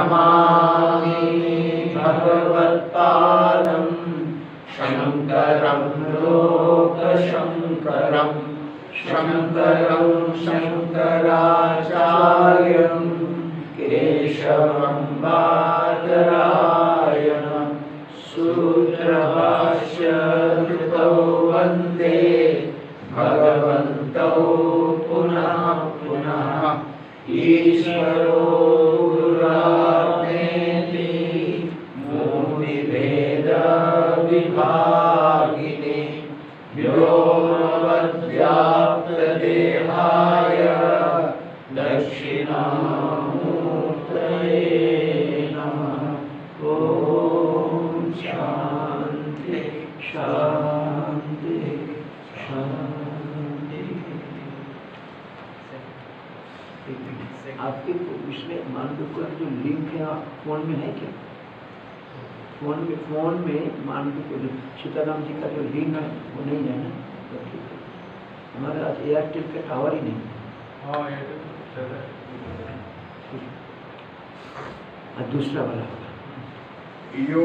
नमामि भगवत्पादं शङ्करं लोकशङ्करं शङ्करं शङ्कराचार्यं केशवं बादरायणं सूत्रभाष्यकृतौ वन्दे भगवन्तौ पुनः पुनः ईश्वरो गुरुरात्मेति मूर्तिभेदविभागिने व्योमवद्व्याप्तदेहाय दक्षिणामूर्तये नमः। ॐ शान्ति शान्ति शान्ति। आपके इसमें मांडुक्य जो लिंक है फोन में है क्या? फोन में मांडुक्य जो सीताराम जी का जो लिंक है वो नहीं है ना? तो ठीक है। हमारे आज एयरटेल का टावर ही नहीं। हाँ एयरटेल चल रहा है। दूसरा वाला यो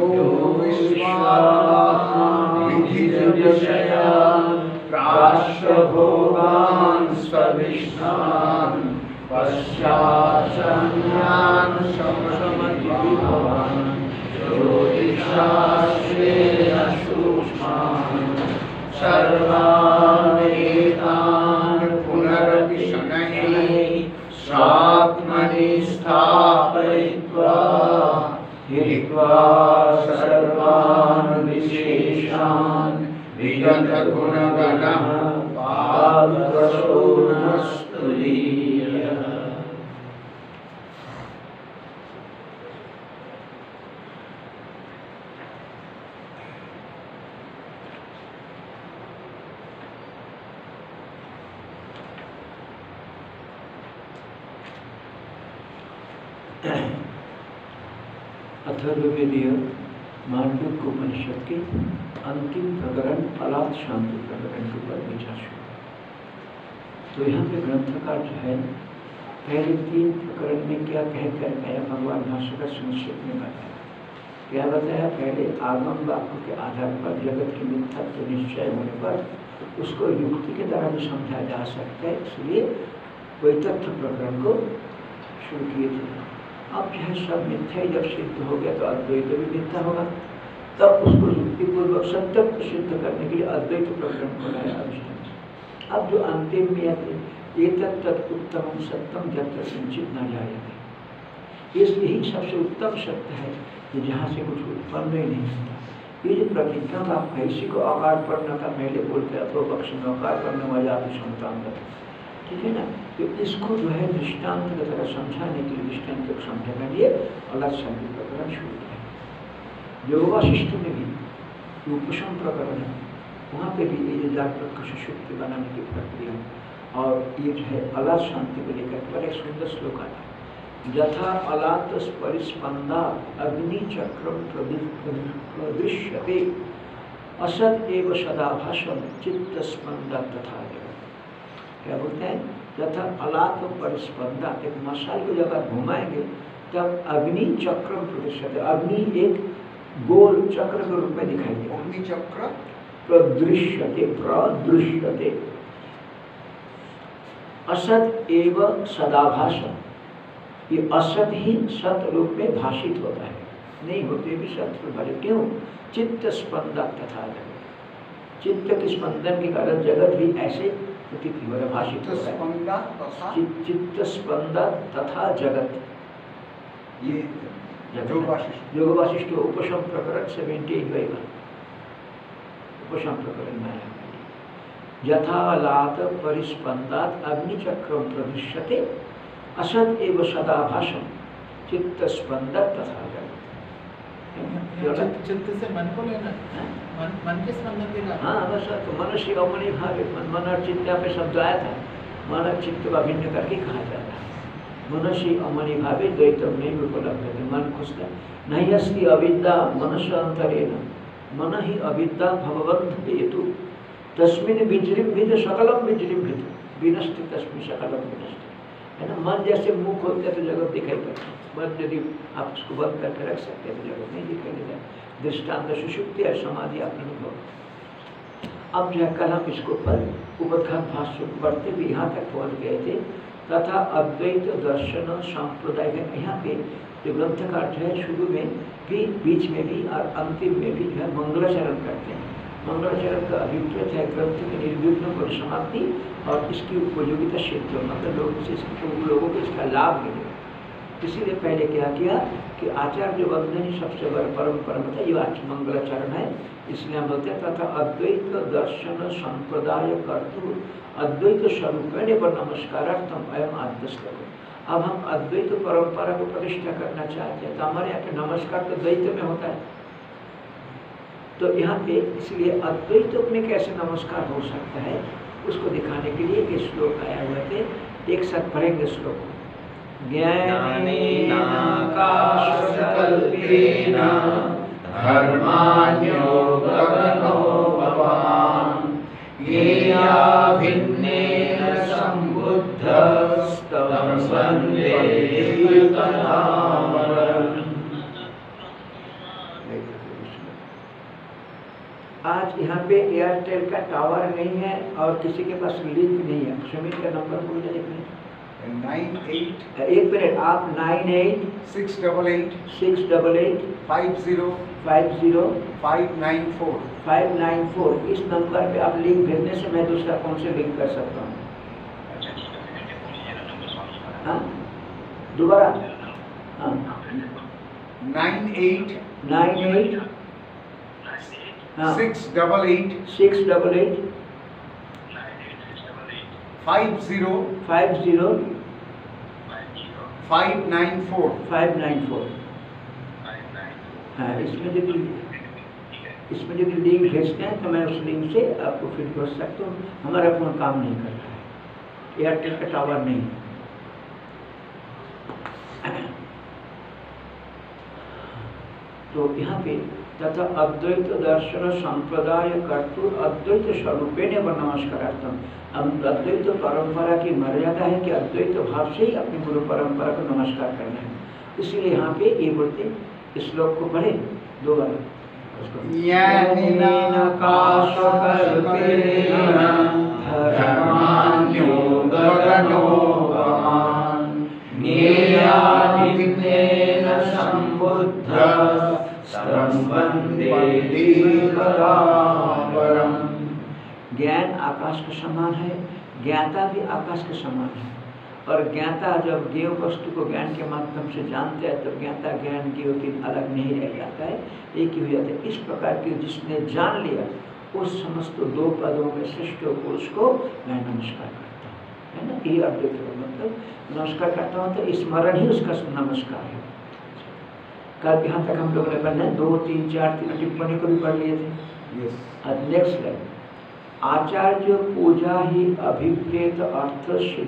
विश्वाविधिजविषयान् राष्ट्रभोगान् स्वविष्णान् पश्चाच्चन्यान् समसमधिविभवान् ज्योतिषशास्त्रेण सूक्ष्मान् सर्वानेतान् पुनरपि शनैः स्वात्मनि स्थापयित्वा हित्वा सर्वान् विशेषान् विगतगुणगणः पादरसो नस्तुलीयः। अथर्ववेदीय मांडुक्य उपनिषद के अंतिम प्रकरण अलात शांति प्रकरण के ऊपर विचार शुरू। तो यहाँ पे ग्रंथकार जो है पहले 3 प्रकरण में क्या कहकर गया भगवान भाष्यकार संक्षेप में बताया। क्या बताया? पहले आगम वाक्यों के आधार पर जगत की मिथ्यात्व निश्चय होने पर उसको युक्ति के द्वारा भी समझाया जा सकता है, इसलिए कोई तथ्य प्रकरण को शुरू किए थे। अब जो है सब मिथ्या जब सिद्ध हो गया तो अद्वैत भी मिथ्या होगा, तब उसको युक्तिपूर्वक सत्य को सिद्ध करने के लिए अद्वैत प्रकरण बनाया अभिष्ट। अब जो अंतिम में एक उत्तम सत्यम जब तक संचित न जाएगा, यही सबसे उत्तम सत्य है कि जहाँ से कुछ उत्पन्न ही नहीं होता। ये जो प्रतिज्ञा आप ऐसी को आकार पढ़ना का पहले बोलते हैं, अथवा पक्ष में आकार पढ़ने वाला क्षमता, ठीक है ना? तो इसको जो है दृष्टांत की तरह समझाने के लिए, दृष्टांत को समझने के लिए अलग शांति प्रकरण शुरू किया। योग वासिष्ठ में भी उपशम प्रकरण है, वहाँ पे भी ये जागृत को सुषुप्ति बनाने की प्रक्रिया, और ये जो है अलात शांति को लेकर पर एक सुंदर श्लोक आता है। यथा अलात परिस्पंदा अग्निचक्रम प्रदृश्यते असत एव सदाभासम चित्तस्पंदा तथा। क्या बोलते हैं? तथा अलात परिस्पंदा, एक मशाल को जब आप घुमाएंगे तब अग्नि चक्र प्रदृश्यते, अग्नि एक गोल चक्र के रूप में दिखाई देगा। अग्नि चक्र प्रदृश्यते, प्रदृश्यते असत एव सदाभासम, ये असत ही सत रूप में भाषित होता है, नहीं होते भी सत रूप में। क्यों? चित्त स्पंदा तथा जगत, चित्त के स्पंदन के कारण जगत भी ऐसे भाषित हो रहा है। चित्त स्पंदा तथा जगत, ये योग वासिष्ठ उपशम प्रकरण 78 उपशम प्रकरण में आया। यथा लात परिस्पंदात अग्निचक्रम प्रदृश्यते असत एव सदाभासम चित्त स्पंदा तथा जगत। चित्त से मन को लेना है, मन के स्पंदन के कारण। हाँ बस तो मनुष्य अमनि भावे, मन और चित्त पे शब्द आया था, मन और चित्त का भिन्न करके कहा जाता है। मनुष्य अमनि भावे द्वैतम नहीं उपलब्ध है, मन खुश है। नहीं अस्ति अविद्या मनुष्य अंतरेण, मन ही अविद्या भगवंत हेतु तस्मिन् विजृंभित सकलम विजृंभित विनष्टि तस्मिन् सकलम विनष्टि। है ना। मन जैसे मुंह खोलते हैं तो जगत दिखाई पड़ती है, मन यदि आप उसको बंद करके रख सकते हैं तो जगत नहीं दिखाई देता। दृष्टांत सुषुप्ति है, समाधि आपने अनुभव। अब जो है कल हम इसको पर उपदघात भाष्य पढ़ते हुए यहाँ तक पहुँच गए थे। तथा अद्वैत दर्शन संप्रदाय है, यहाँ पे जो ग्रंथ का अर्थ है शुरू में भी, बीच में भी और अंतिम में भी जो है मंगलाचरण करते हैं। मंगलाचरण का अभिप्रेत है ग्रंथ के निर्विघ्न परिसमाप्ति और इसकी उपयोगिता सिद्ध, मतलब लोगों को इसका लाभ मिले। इसीलिए पहले क्या किया कि आचार्य वंदन ही सबसे बड़ा परम था, ये आज मंगलाचरण है। इसलिए हम बोलते हैं तथा अद्वैत दर्शन संप्रदाय कर्तु अद्वैत स्वरूपेण व नमस्कारार्थम अयम आद्य श्लोक। अब हम अद्वैत परंपरा को प्रतिष्ठा करना चाहते हैं तो हमारे यहाँ पे नमस्कार तो द्वैत में होता है। तो यहाँ पे इसलिए अद्वैत में कैसे नमस्कार हो सकता है उसको दिखाने के लिए ये श्लोक आया हुआ थे। एक साथ पढ़ेंगे श्लोक। ज्ञानेन आकाशकल्पेन धर्मान्यो गगनो भवान् येयाभिन्नेन सम्बुद्धस्तं वन्दे दिव्यतरावरम्। आज यहाँ पे एयरटेल का टावर नहीं है और किसी के पास लिंक नहीं है। सुमित का नंबर बोल दे 98 एक मिनट, आप 98 688 688 50 50 594 594 इस नंबर पे आप लिंक भेजने से मैं दूसरा फोन से लिंक कर सकता हूँ। हाँ दोबारा, हाँ 98 98 हाँ 688 688 50 50 594 594। हाँ इसमें यदि लिंक भेजते हैं तो मैं उस लिंक से आपको फिट कर सकता हूँ। हमारा फोन काम नहीं कर रहा है, एयरटेल का टावर नहीं है। तो यहाँ पे तथा अद्वैत दर्शन संप्रदाय कर्तु अद्वैत स्वरूपेण व नमस्कारार्थम। हम अद्वैत परंपरा की मर्यादा है कि अद्वैत भाव से ही अपनी गुरु परंपरा को नमस्कार करना है। इसलिए यहाँ पे ये बोलते इस श्लोक को पढ़े दो बार। ज्ञानेन आकाशकल्पेन धर्मान्यो गगनो भवान् ज्ञेयाभिन्नेन सम्बुद्धस्तं वन्दे दिव्यतरावरम्। ज्ञान आकाश के समान है, ज्ञाता भी आकाश के समान है। और ज्ञाता जब ज्ञेय वस्तु को ज्ञान के माध्यम से जानते हैं तो ज्ञाता ज्ञान ज्ञेय की अलग नहीं रह जाता है, एक ही हो जाता है। इस प्रकार की जिसने जान लिया उस समस्त दो पदों में श्रेष्ठ पुरुष को मैं नमस्कार करता हूँ, है ना। ये अद्वैत मतलब नमस्कार करता हूँ तो स्मरण ही उसका नमस्कार है। कल यहाँ तक हम लोग ने पढ़ना है 2, 3, 4 टिप्पणी को भी पढ़ लिए थे। अब नेक्स्ट लाइन, आचार्य पूजा ही अभिप्रेत अर्थ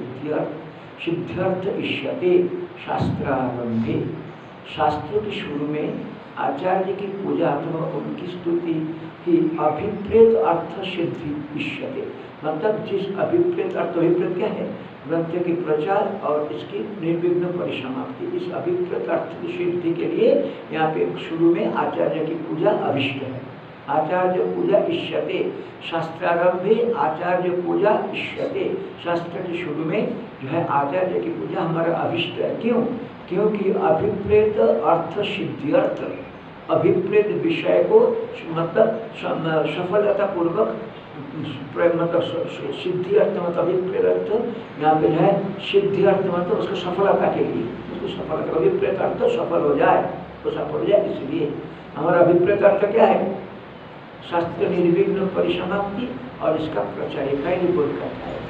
सिद्ध्यर्थ इष्यते शास्त्रारंभे। शास्त्रों के शुरू में आचार्य की पूजा अथवा उनकी स्तुति ही अभिप्रेत अर्थ सिद्धि इष्यते, मतलब जिस अभिप्रेत अर्थ, अभिप्रेत क्या है, ग्रंथ की प्रचार और इसकी निर्विघ्न परिसमाप्ति, इस अभिप्रेत अर्थ की सिद्धि के लिए यहाँ पे शुरू में आचार्य की पूजा अभिष्ट है। आचार्य पूजा इष्यते, शास्त्रारंभे आचार्य पूजा इष्यते। शास्त्र के शुरू में जो है आचार्य की पूजा हमारा अभिष्ट है। क्यों? क्योंकि अभिप्रेत अर्थ सिद्ध्यर्थ, अभिप्रेत विषय को मतलब सफलता पूर्वक मतलब सिद्धि अर्थ मतलब अभिप्रेत अर्थ यहाँ पे है, सिद्धि अर्थ मतलब उसको सफलता के लिए, उसको सफलता, अभिप्रेत अर्थ सफल हो जाए तो सफल हो जाए। इसलिए हमारा अभिप्रेत अर्थ क्या है? शास्त्र निर्विघ्न परिसमाप्ति और इसका प्रचार का ही बोध करता है।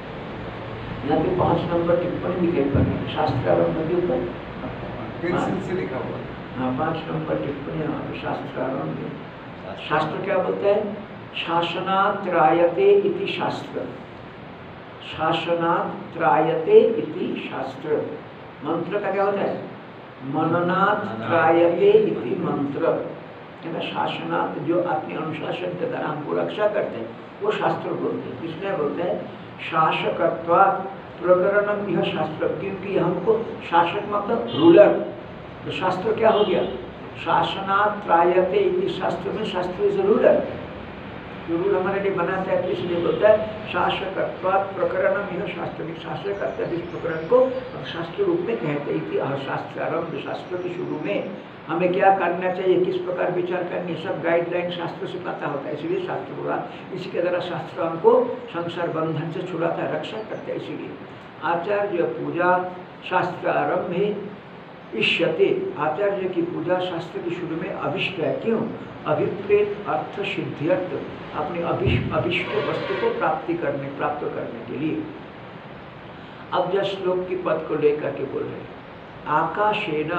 यहाँ पे 5 नंबर टिप्पणी दिखाई पड़ रही है शास्त्रारंभ के ऊपर, पेंसिल से लिखा हुआ। हाँ 5 नंबर टिप्पणी यहाँ पे शास्त्रारंभ। शास्त्र क्या बोलता है? शासनात् त्रायते इति शास्त्र, शासनात् त्रायते इति शास्त्र। मंत्र का क्या होता है? मननात् त्रायते इति मंत्र, है ना। शासनात् जो अपने अनुशासन के द्वारा हमको रक्षा करते हैं वो शास्त्र बोलते हैं। किसने बोलते हैं? शासकत्वात् प्रकरणम यह शास्त्र, क्योंकि हमको शासक मतलब रूलर, तो शास्त्र क्या हो गया? शासनात् त्रायते इति शास्त्र में शास्त्र इज रूलर, जो रूल हमारे लिए बनाता है, तो इसलिए बोलता है शासकत्वात् प्रकरणम यह शास्त्र, शासक करता है इस प्रकरण को शास्त्र रूप में कहते हैं कि शास्त्र आरंभ, शास्त्र के शुरू में हमें क्या करना चाहिए, किस प्रकार विचार करनी, सब गाइडलाइन शास्त्र से पता होता है, इसलिए शास्त्र बोला। इसके द्वारा शास्त्र हमको संसार बंधन से छुड़ाता है, रक्षा करता है। इसीलिए आचार्य पूजा शास्त्र आरंभ है इष्यते, आचार्य की पूजा शास्त्र के शुरू में अभिष्ट है। क्यों? अभिप्रेत अर्थ सिद्ध्यर्थ, अपनी अभिष्ट वस्तु को प्राप्त करने के लिए। अब जब श्लोक की पद को लेकर के बोल रहे, आकाशेन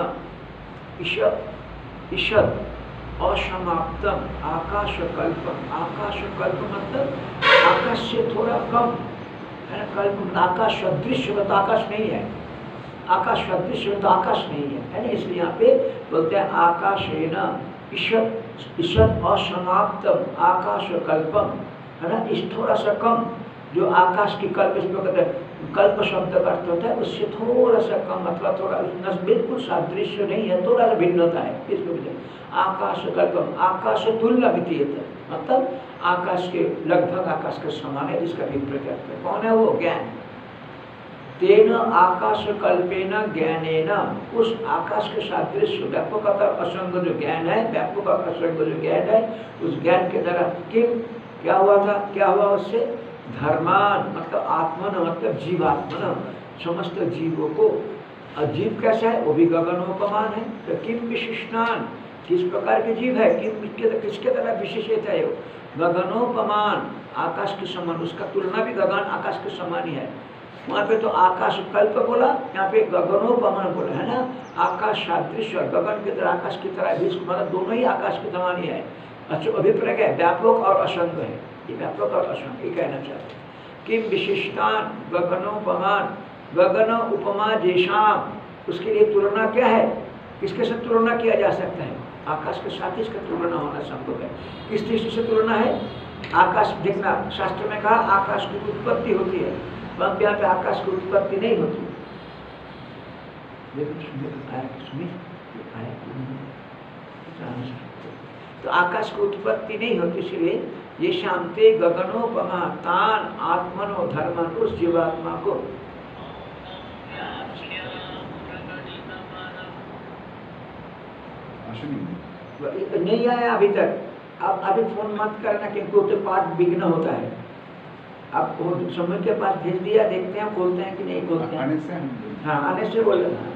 ईषद असमाप्तम आकाशकल्पम, आकाशकल्प मतलब आकाश से थोड़ा कम है ना, कल्प आकाश सदृश, तो आकाश नहीं है, आकाश सदृश तो आकाश नहीं है ना, इसलिए यहाँ पे बोलते हैं आकाशेन ईषद असमाप्तम आकाशकल्पम, है ना, इस थोड़ा सा कम जो आकाश की कल्प, इसमें कहते हैं कल्प शब्द का अर्थ होता है उससे थोड़ा सा कम, अथवा थोड़ा बिल्कुल सादृश्य नहीं है, थोड़ा सा भिन्नता है। इसको आकाश कल्पम, आकाश तुल्य वितीयत, मतलब आकाश के लगभग आकाश के समान है, जिसका अभिप्रेत अर्थ है। कौन है वो? ज्ञान। तेन आकाश कल्पेन ज्ञानेन, उस आकाश के सादृश्य व्यापक असंग जो ज्ञान है, व्यापक असंग जो ज्ञान है, उस ज्ञान के द्वारा क्या हुआ था, क्या हुआ उससे? धर्मान मतलब आत्मन मतलब जीवात्मन, समस्त जीवों को। जीव कैसा है? वो भी गगनोपमान है। तो किम विशिष्टान, किस प्रकार के जीव है, किसके द्वारा विशेषित है? गगनोपमान, आकाश के समान, उसका तुलना भी गगन आकाश के समान ही है। वहाँ पे तो आकाश कल्प बोला, यहाँ पे गगनोपमान बोला है ना, आकाश सादृश्य और गगन की तरह आकाश की तरह, मतलब दोनों ही आकाश के समान ही है। अच्छा, अभिप्राय है व्यापक और असंग है, ये व्यापक और असंग ये कहना चाहते हैं। किम विशिष्टान गगनोपमान, गगन उपमा जेशाम, उसके लिए तुलना क्या है, किसके साथ तुलना किया जा सकता है? आकाश के साथ इसका तुलना होना संभव है। किस दृष्टि से तुलना है? आकाश, देखना शास्त्र में कहा आकाश की उत्पत्ति होती है, परंतु यहाँ पे आकाश की उत्पत्ति नहीं होती। तो आकाश की उत्पत्ति नहीं होती, इसलिए ये शांति गगनोपमा तान आत्मनो धर्मन, उस जीवात्मा को नहीं आया अभी तक। अब अभी फोन मत करना, क्योंकि तो पाठ विघ्न होता है। अब समय के पास भेज दिया, देखते हैं खोलते हैं कि नहीं खोलते हैं। आने से हाँ, आने से बोल रहा।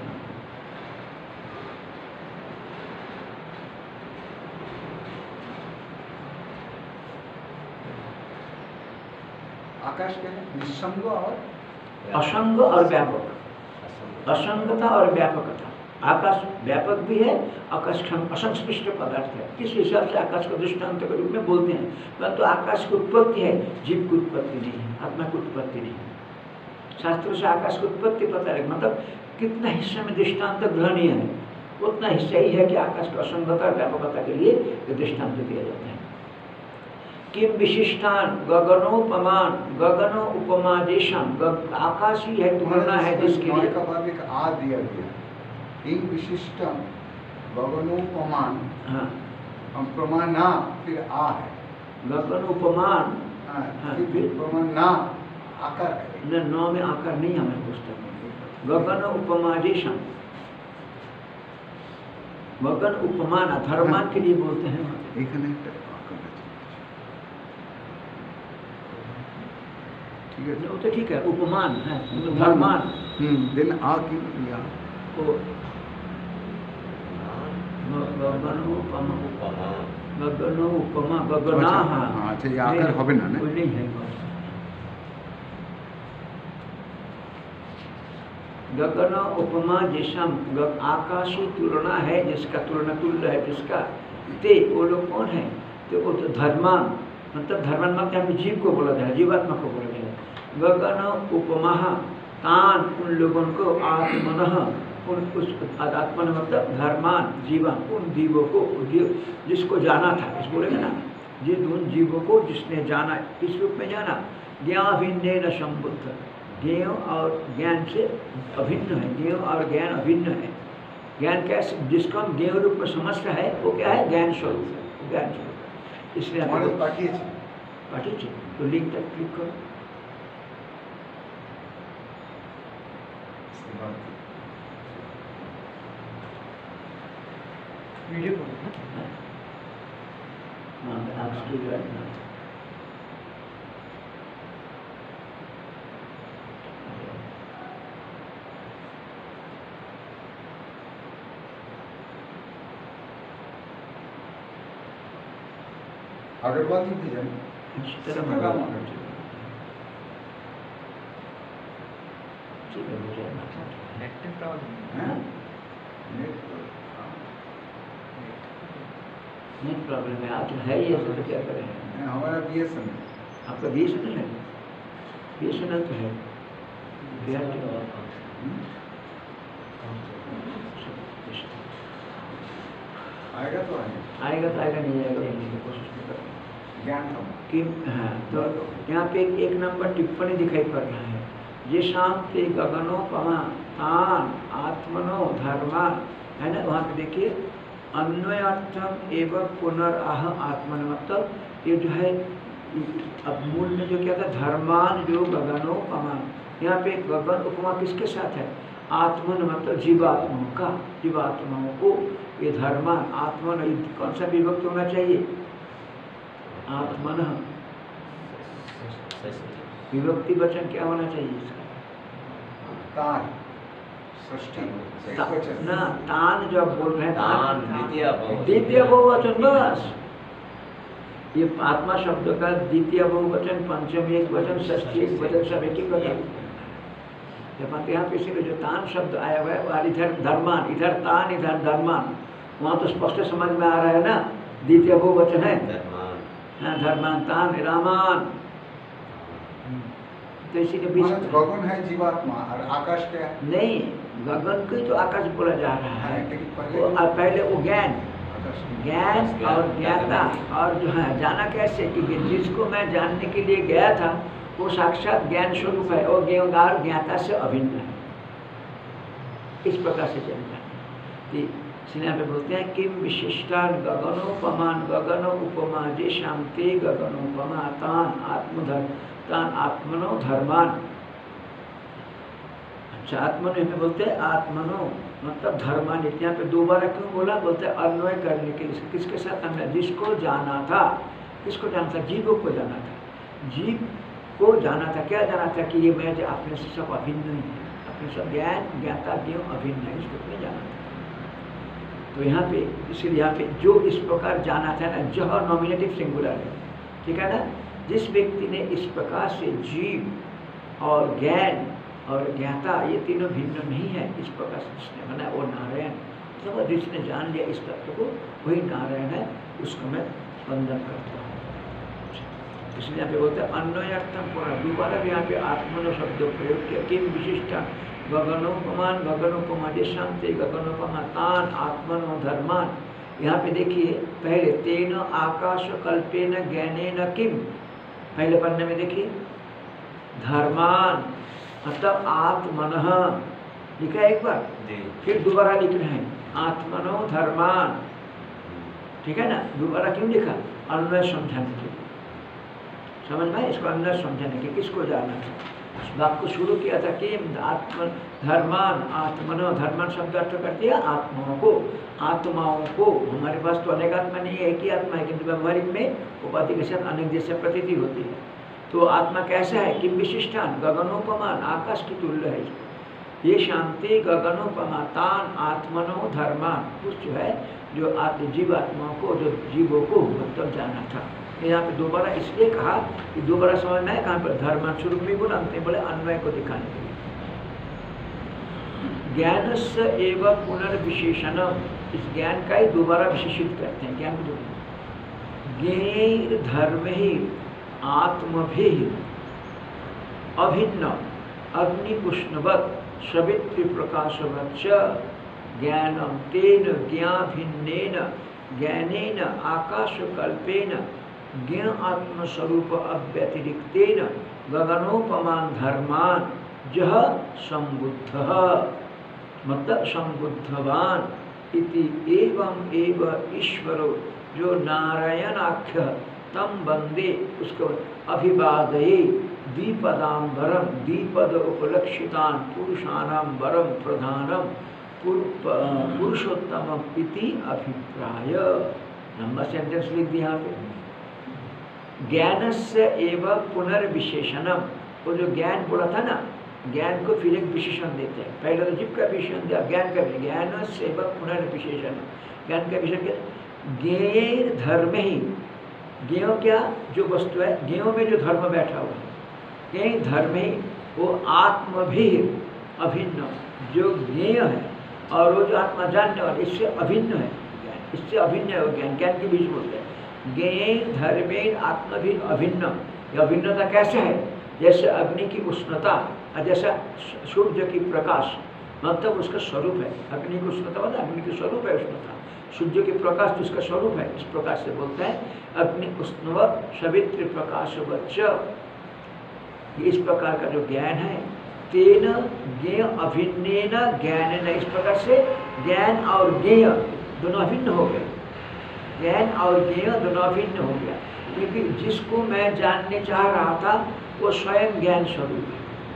आकाश क्या है? निसंग और असंग और व्यापक, असंगता और व्यापकता। आकाश व्यापक भी है, आकाश असंस्पृष्ट पदार्थ है। किस हिसाब से आकाश को दृष्टांत के रूप में बोलते हैं, परंतु आकाश की उत्पत्ति है, जीव की उत्पत्ति नहीं है, आत्मा की उत्पत्ति नहीं है। शास्त्रों से आकाश की उत्पत्ति पता है, मतलब कितना हिस्से में दृष्टांत ग्रहणीय है, उतना हिस्सा ही है कि आकाश की असंगता और व्यापकता के लिए दृष्टांत दिया जाता है। किम विशिष्टान गगनोपमान, गगन उपमा देशम, आकाश ही है, तुलना है जिसके लिए का भाव एक आ दिया गया, एक विशिष्ट गगनोपमान, हाँ, प्रमाण ना, फिर आ है गगनोपमान, हाँ, फिर प्रमाण ना आकार है, नौ में आकार नहीं हमें पुस्तक में। गगन उपमा देशम, गगन उपमान धर्मान के लिए बोलते हैं। एक नहीं ठीक है, वो तो ठीक है, उपमान है, धर्मान। दिन आ की या तो गगनोपमा, गगनोपमा, गगना, हाँ अच्छा, ये आकार হবে ना, कोई नहीं है। गगन उपमा जैसा आकाशी तुलना है, जिसका तुलना तुल्य है जिसका, ते वो लोग कौन है? तो वो तो धर्मान, मतलब धर्मान मतलब यहाँ पे जीव को बोला जाए, जीवात्मा को बोला जाए। गगन उपमा तान, उन लोगों को आत्मनः, उन उस आत्मन मतलब धर्मान जीवन, उन जीवों को, जिसको जाना था, इस बोलेंगे ना, जिन उन जीवों को जिसने जाना, इस रूप में जाना, ज्ञाभिन्नेन संबुद्ध, ज्ञेय और ज्ञान से अभिन्न है, ज्ञेय और ज्ञान अभिन्न है। ज्ञान कैसे, जिसको हम ज्ञेय रूप में समझते हैं वो क्या है, ज्ञान स्वरूप है, ज्ञान स्वरूप। इसलिए पाठी तो लिंक तक क्लिक करो। वीडियो को आप स्टूडियो है अग्रवाल जी भेजा नेट प्रॉब्लम है, आज है ये सब तो क्या करें। हमारा BSNL, आपका BSNL है, BSNL तो है, आएगा तो आएगा तो आएगा, नहीं आएगा नहीं की कोशिश नहीं करेंगे। ज्ञान कि हाँ, तो यहाँ पे एक नंबर टिप्पणी दिखाई पड़ रहा है, ये शांति गगनोपमा तान आत्मनो धर्मान, है ना। वहाँ पे देखिए अन्वयार्थम एवं पुनराह आत्मन, मतलब ये जो है अब मूल में जो क्या था, धर्मान जो गगनोपमा, यहाँ पे गगन उपमा किसके साथ है, आत्मन मतलब जीवात्माओं का, जीवात्माओं को ये धर्मान आत्मन, कौन सा विभक्त होना चाहिए, आत्मन, विभक्ति वचन क्या होना चाहिए इसका, तान षष्ठी ना, तान जो आप बोल रहे हैं तान द्वितीय बहुवचन, बस ये आत्मा शब्द का द्वितीय बहुवचन, पंचमी एक वचन, षष्ठी एक वचन, सब एक ही वचन। जब यहाँ पे इसीलिए जो तान शब्द आया हुआ है, और इधर धर्मान, इधर तान, इधर धर्मान, वहाँ तो स्पष्ट समझ में आ रहा है ना, द्वितीय बहुवचन है, हाँ धर्मान तान रामान, तो इसीलिए गगन है जीवात्मा और आकाश क्या है, नहीं, गगन को तो आकाश बोला जा रहा है, पहले वो ज्ञान, ज्ञान और ज्ञाता, और जो है जाना कैसे, कि जिसको मैं जानने के लिए गया था वो साक्षात ज्ञान स्वरूप है, और ज्ञानगार ज्ञाता से अभिन्न है, इस प्रकार से जानता है। सिनेमा पे बोलते हैं किम विशिष्टान गगनोपमान गगनो उपमा जे शांति गगनोपमा तान आत्मधर्म तान आत्मनो धर्मान। अच्छा, आत्मनो पे बोलते हैं आत्मनो मतलब धर्मान, यहाँ पे दोबारा क्यों बोला, बोलते हैं अन्वय करने के लिए, किसके साथ अन्वय, जिसको जाना था, किसको जाना था, जीवों को जाना था, जीव को जाना था, क्या जाना था कि ये मैं अपने से सब अभिन्न नहीं है, अपने सब ज्ञान ज्ञाता ज्ञ अभिन्न है, इसको नहीं जाना था। तो यहाँ पे इसलिए यहाँ पे जो इस प्रकार जाना था ना, जह नॉमिनेटिव सिंगुलर है, ठीक है ना, जिस व्यक्ति ने इस प्रकार से जीव और ज्ञान और ज्ञाता ये तीनों भिन्न नहीं है, इस प्रकार से जिसने बना वो नारायण, तो जिसने जान लिया इस तत्व को वही नारायण है, उसको मैं वंदन करता हूँ। इसलिए यहाँ पे बोलते हैं अन्वयार्थम पूर्ण, दोबारा भी यहाँ पे आत्मनो शब्द प्रयोग किया, किम विशिष्टा गगनोपमान गगनोपमा जे शांति गगनोपमा तान आत्मनो धर्मान। यहाँ पे देखिए पहले तेन आकाश कल्पेन ज्ञानेन किम, पहले पन्ने में देखिए धर्मान मतलब आत्मनः लिखा है एक बार, फिर दोबारा लिख रहे हैं आत्मनो धर्मान, ठीक है ना, दोबारा क्यों लिखा, अन्वय समझाने के लिए, समझ में इसको अन्वय समझाने के, किसको जाना था, बात को शुरू किया था कि आत्म धर्मान आत्मनो, धर्मान शब्द अर्थ करती है आत्माओं को, आत्माओं को, हमारे पास तो अनेक आत्मा नहीं है, एक ही आत्मा है, किंतु व्यवहारिक में उपाधि के साथ अनेक जैसे प्रतीति होती है। तो आत्मा कैसा है, किम विशिष्टान गगनोपमान, आकाश की तुल्य है, ये शांति गगनोपमा तान आत्मनो धर्मान, कुछ जो है जो जीवात्माओं को, जो जीवों को मतलब जाना था। यहाँ पे दोबारा इसलिए कहा कि दोबारा समझना है कहाँ पर, धर्म शुरू में बोला, अंत में बोले अन्वय को दिखाने के लिए। ज्ञान से एवं पुनर्विशेषण, इस ज्ञान का ही दोबारा विशेषित करते हैं, ज्ञान को ज्ञेय धर्म ही आत्मभि अभिन्न अग्निपुष्णवत् सवित्र प्रकाशवत् ज्ञानम तेन ज्ञाभिन्नेन ज्ञानेन आकाशकल्पेन ज्ञ आत्मस्वरूप अव्यतिरिक्तेन गगनोपमान धर्मान जह संबुद्ध मतलब संबुद्धवान इति एवं एव ईश्वरो जो नारायणाख्य तम वंदे उसको अभिवादये द्विपदाम्बरम द्विपद उपलक्षितान पुरुषाणाम वरम प्रधानम पुरुषोत्तम इति अभिप्राय। नंबर सेंटेंस लिख दिया यहाँ पे। ज्ञानस्य एव पुनर्विशेषणम, वो जो ज्ञान बोला था ना, ज्ञान को फिर एक विशेषण देते हैं। पहले तो जीव का विशेषण दिया, ज्ञान का ज्ञानस्य एव पुनर्विशेषण। ज्ञान का विशेषण क्या? ज्ञेय धर्म ही, ज्ञेय क्या जो वस्तु है, ज्ञेय में जो धर्म बैठा हुआ है, ज्ञेय धर्म ही वो आत्म भी अभिन्न, जो ज्ञेय है और वो जो आत्मा जानने वाला, इससे अभिन्न है ज्ञान, इससे अभिन्न है वो ज्ञान। ज्ञान के बीच बोलते हैं ज्ञेय धर्मेण आत्म भी अभिन्न। यह अभिन्नता कैसे है? जैसे अग्नि की उष्णता और जैसा सूर्य की प्रकाश, मतलब उसका स्वरूप है। अग्नि की उष्णता मतलब अग्नि की स्वरूप है उष्णता, सूर्य के प्रकाश जिसका स्वरूप है, इस प्रकार से बोलते हैं अग्नि उष्णवत् सवित्र प्रकाशवच्च। इस प्रकार का जो ज्ञान है, तेन ज्ञेय अभिन्नेन ज्ञानेन, इस प्रकार से ज्ञान और ज्ञेय दोनों अभिन्न हो गए। ज्ञान और ज्ञेय दोनों अभिन्न हो गया, क्योंकि जिसको मैं जानने चाह रहा था वो स्वयं ज्ञान स्वरूप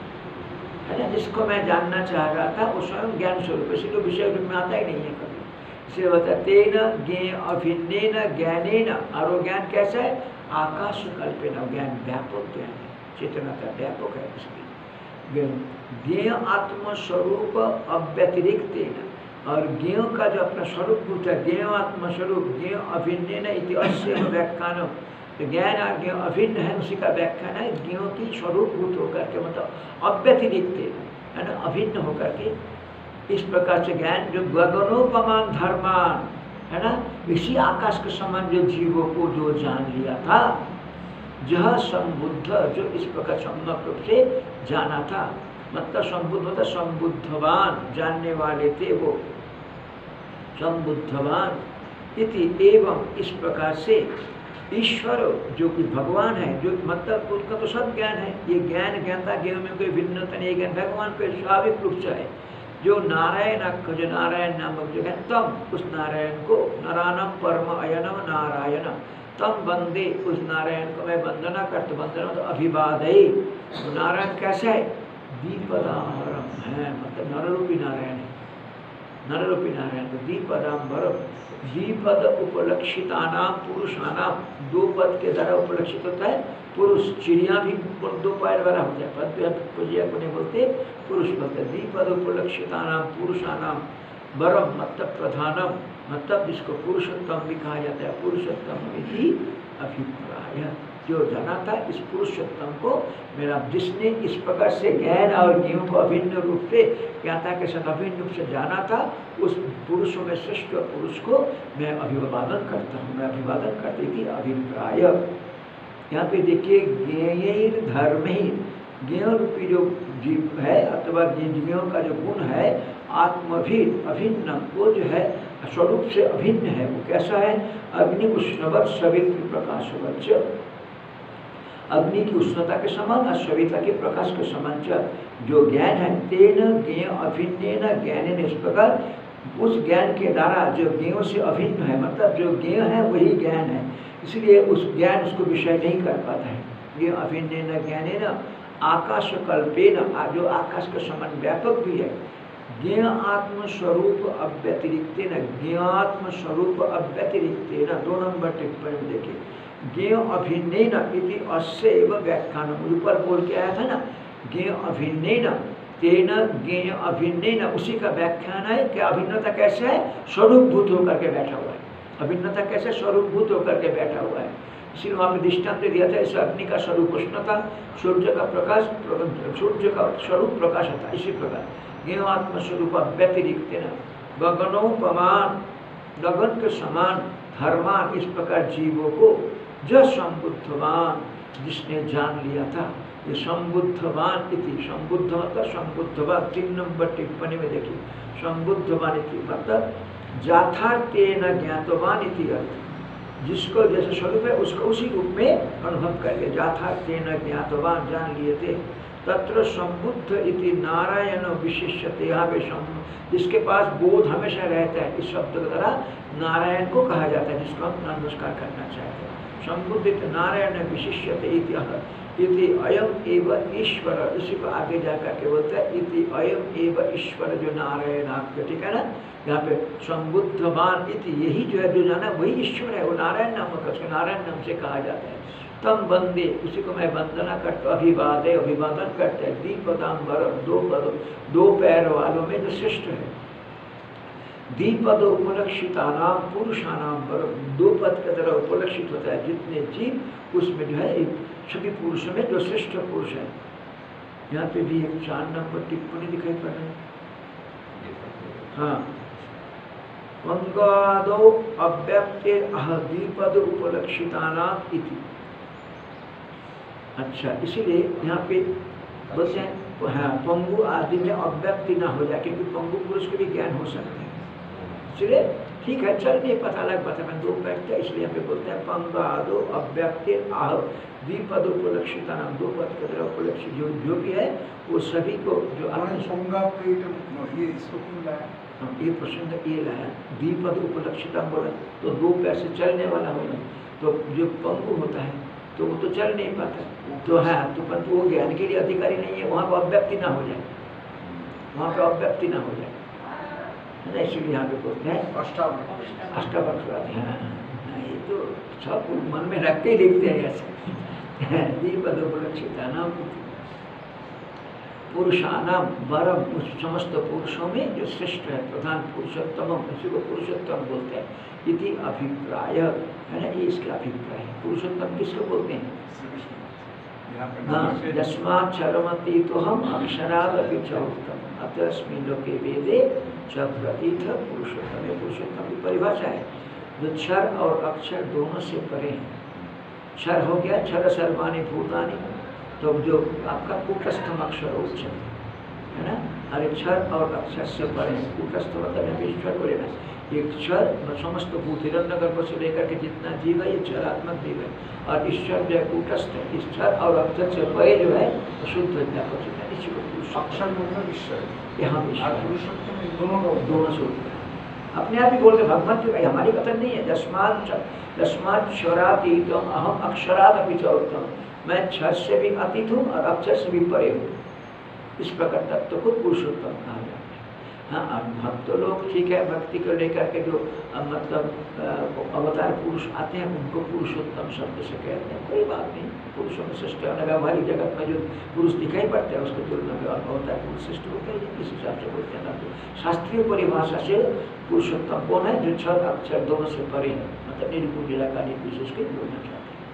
है ना। जिसको मैं जानना चाह रहा था वो स्वयं ज्ञान स्वरूप है, इसीलिए विषय रूप में आता ही नहीं है कभी। इसलिए बता तेन ज्ञेय अभिन्नेन ज्ञानेन, और वो ज्ञान कैसा है? आकाश कल्पेन, ज्ञान व्यापक ज्ञान है, चेतनता व्यापक है। इसलिए ज्ञेय आत्मस्वरूप अव्यतिरिक्त, और ज्ञेय का जो अपना स्वरूप भूत है, ज्ञेय आत्मस्वरूप ज्ञेय अभिन्नेन इति अस्य व्याख्यान। तो ज्ञान और ज्ञेय अभिन्न है, उसी का व्याख्यान है ज्ञेय की स्वरूप भूत होकर के, मतलब अव्यतिरिक्त है ना, अभिन्न होकर के। इस प्रकार से ज्ञान जो गगनोपमान धर्मान है ना, इसी आकाश के समान जो जीवों को जो जान लिया था, जह संबुद्ध जो इस प्रकार सम्यक रूप से जाना था, मतलब संबुद्ध मतलब संबुद्धवान, जानने वाले थे वो संबुद्धवान इति एवं, इस प्रकार से ईश्वर जो कि भगवान है, जो मतलब उसका तो सब ज्ञान है। ये ज्ञान ज्ञाता ज्ञेय में कोई भिन्नता नहीं, ज्ञान भगवान को स्वाभाविक रूप से है। जो नारायण जो नारायण नामक जो है, तम उस नारायण को, नारायणम परम अयनम नारायण, तम वंदे उस नारायण को मैं वंदना करता, वंदना तो अभिवादये। तो नारायण कैसा है? द्विपदाम्बरम है, मतलब नररूपी नारायण है, नररूपी नारायण तो द्विपदाम्बरम। द्विपद उपलक्षितानाम पुरुषानाम, दो पद के द्वारा उपलक्षित होता है पुरुष। चिड़िया भी दो पैर वाला होता है, पद पूजिया को नहीं बोलते, पुरुष बोलते। द्विपद उपलक्षितानाम पुरुषानाम वरम मतलब प्रधानम, मतलब जिसको पुरुषोत्तम भी कहा जाता है, पुरुषोत्तम इति अभिप्राय। जो जाना था इस पुरुषोत्तम को मेरा, जिसने इस प्रकार से ज्ञान और ज्ञेय को अभिन्न रूप से ज्ञाता के साथ अभिन्न रूप से जाना था, उस पुरुषों में श्रेष्ठ पुरुष को मैं अभिवादन करता हूँ, मैं अभिवादन करती थी अभिप्राय। यहाँ पे देखिए ज्ञेय धर्म ही, ज्ञेय रूपी जो जीव है अथवा जीवियों का जो गुण है आत्मभिन्न अभिन्न, वो जो है स्वरूप से अभिन्न है। वो कैसा है? अग्नि उष्णवत् सवित्र प्रकाशवच्च, अग्नि की उष्णता के समान और सविता के प्रकाश के समान जो ज्ञान है, तेन ज्ञेय अभिन्नेन ज्ञानेन, इस प्रकार उस ज्ञान के द्वारा जो ज्ञेयों से अभिन्न है, मतलब जो ज्ञेय है वही ज्ञान है, इसलिए उस ज्ञान उसको विषय नहीं कर पाता है। ज्ञेय अभिन्नेन ज्ञानेन आकाश कल्पेन, जो आकाश के समान व्यापक भी है। ज्ञेय आत्मस्वरूप अव्यतिरिक्तेन, ज्ञेयात्म स्वरूप अव्यतिरिक्तेन, 2 नंबर टिप्पणी में देखिए, ज्ञेय अभिन्नेन इति अस्य एव व्याख्यान, ऊपर बोल के आया था ना, ज्ञेय अभिन्नेन तेन ज्ञेय अभिन्नेन, उसी का व्याख्यान है कि अभिन्नता कैसे है? स्वरूप भूत होकर के बैठा हुआ है। अभिन्नता कैसे? स्वरूप भूत होकर के बैठा हुआ है। इसीलिए वहाँ पे दृष्टांत दिया था, इस अग्नि का स्वरूप उष्णता, सूर्य का प्रकाश, सूर्य का स्वरूप प्रकाश होता है। इसी प्रकार ज्ञेय आत्मस्वरूप व्यतिरिक्त गगनोपमान, गगन के समान धर्मान, इस प्रकार जीवों को जो संबुद्धवान, जिसने जान लिया था, ये संबुद्धवान इति, संबुद्ध मतलब संबुद्धवान, 3 नंबर टिप्पणी में देखिए, संबुद्धवान इति मतलब यथार्थेन ज्ञातवान इति अर्थ, जिसको जैसे स्वरूप है उसको उसी रूप में अनुभव कर लिया। यथार्थेन ज्ञातवान, जान लिए थे। तत्र संबुद्ध इति नारायण विशिष्यते। यहाँ पे जिसके पास बोध हमेशा रहता है, इस शब्द के द्वारा नारायण को कहा जाता है, जिसको हम नमस्कार करना चाहते हैं। संबुद्ध इति नारायण विशिष्यते इति अयम एव ईश्वर। इसी को आगे जाकर के बोलते हैं इति अयम एव ईश्वर, जो नारायण आपके, ठीक है ना। यहाँ पे संबुद्धवान इति, यही जो है जो जाना वही ईश्वर है, वो नारायण नामक है, उसको नारायण नाम से कहा जाता है। तम वंदे, उसी को मैं वंदना करता हूँ, अभिवादे, अभिवादन करते हैं। द्विपदाम्बर, दो पैर वालों में जो श्रेष्ठ है। द्विपद उपलक्षितानाम पुरुषानाम वर, दो पद की तरह उपलक्षित होता है जितने जीव, उसमें जो है सभी पुरुषों में जो श्रेष्ठ पुरुष है। यहाँ पे भी एक 4 नंबर टिप्पणी दिखाई पड़ रही है। हाँ, पंगादो अव्यक्ते द्विपद उपलक्षितानाम इति। अच्छा, इसीलिए यहाँ पे बोलते हैं हाँ, पंगु आदि में अव्यक्ति ना हो जाए, क्योंकि पंगु पुरुष के भी ज्ञान हो सकते हैं। इसलिए ठीक है, चल नहीं पता लग पाता, मैं 2 बैठते हैं, इसलिए यहाँ पे बोलते हैं पंगादो अव्यक्ति आह द्विपद उपलक्षिता नाम, 2 पद के द्वारा उपलक्षित जो भी है वो सभी को जो ये प्रसंग ये लाया, द्विपद उपलक्षिता बोला तो 2 पैर से चलने वाला होगा, तो जो पंगु होता है तो वो तो चल नहीं पाता, तो है तो परंतु वो ज्ञान के लिए अधिकारी नहीं है, वहाँ पर अव्यक्ति ना हो जाए, वहाँ पर अव्यक्ति ना हो जाए, है ना। इसलिए यहाँ पे बोलते हैं अष्टावक्र। हाँ, ये तो सब मन में रख के ही लिखते हैं ऐसे। द्विपद उपलक्षिता नाम पुरुषानाम वरम, उस समस्त पुरुषों में जो श्रेष्ठ है, प्रधान पुरुषोत्तम, इसी को पुरुषोत्तम बोलते हैं। इति अभिप्राय, है ना, ये इसका अभिप्राय है। पुरुषोत्तम किसको बोलते हैं? हाँ, यस्माच्चरमति तो हम अक्षरादपि च उत्तम अतस्मिन् लोके वेदे च प्रतीत पुरुषोत्तम। पुरुषोत्तम की परिभाषा है जो क्षर और अक्षर दोनों से परे हैं। क्षर हो गया क्षर सर्वाणि भूतानि, तो जो आपका कूटस्थम अक्षर उच्चम, है ना। अरे क्षर और अक्षर से परे, कूटस्थ मतलब ईश्वर को लेना। एक क्षर समस्त भूत हिरण्यगर्भ को से लेकर के जितना जीव है ये क्षरात्मक जीव है, और ईश्वर जो है कूटस्थ है। इस क्षर और अक्षर से परे जो है शुद्ध ज्ञापक है, इसी को अक्षर मतलब ईश्वर, यहाँ दोनों से अपने आप ही बोलते भगवत की, भाई हमारी कथन नहीं है। यस्मात् क्षरातीतम अहम अक्षरादपि च उत्तम, मैं क्षर से भी अतीत हूँ और अक्षर से भी परे हूँ। इस प्रकार तत्व को पुरुषोत्तम कहा जाता है। हाँ, भक्त लोग ठीक है, भक्ति को लेकर के जो मतलब अवतार पुरुष आते हैं उनको पुरुषोत्तम शब्द से कहते हैं, कोई बात नहीं। पुरुषों में श्रेष्ठ व्यावहारिक जगत में जो पुरुष दिखाई पड़ते हैं उसके तुलना में अवतार पुरुष श्रेष्ठ होते हैं, इस हिसाब से बोलते हैं। तो शास्त्रीय परिभाषा से पुरुषोत्तम कौन है? जो क्षर अक्षर दोनों से परे है, मतलब निर्गुण निराकार विशेष के बोलना चाहते हैं।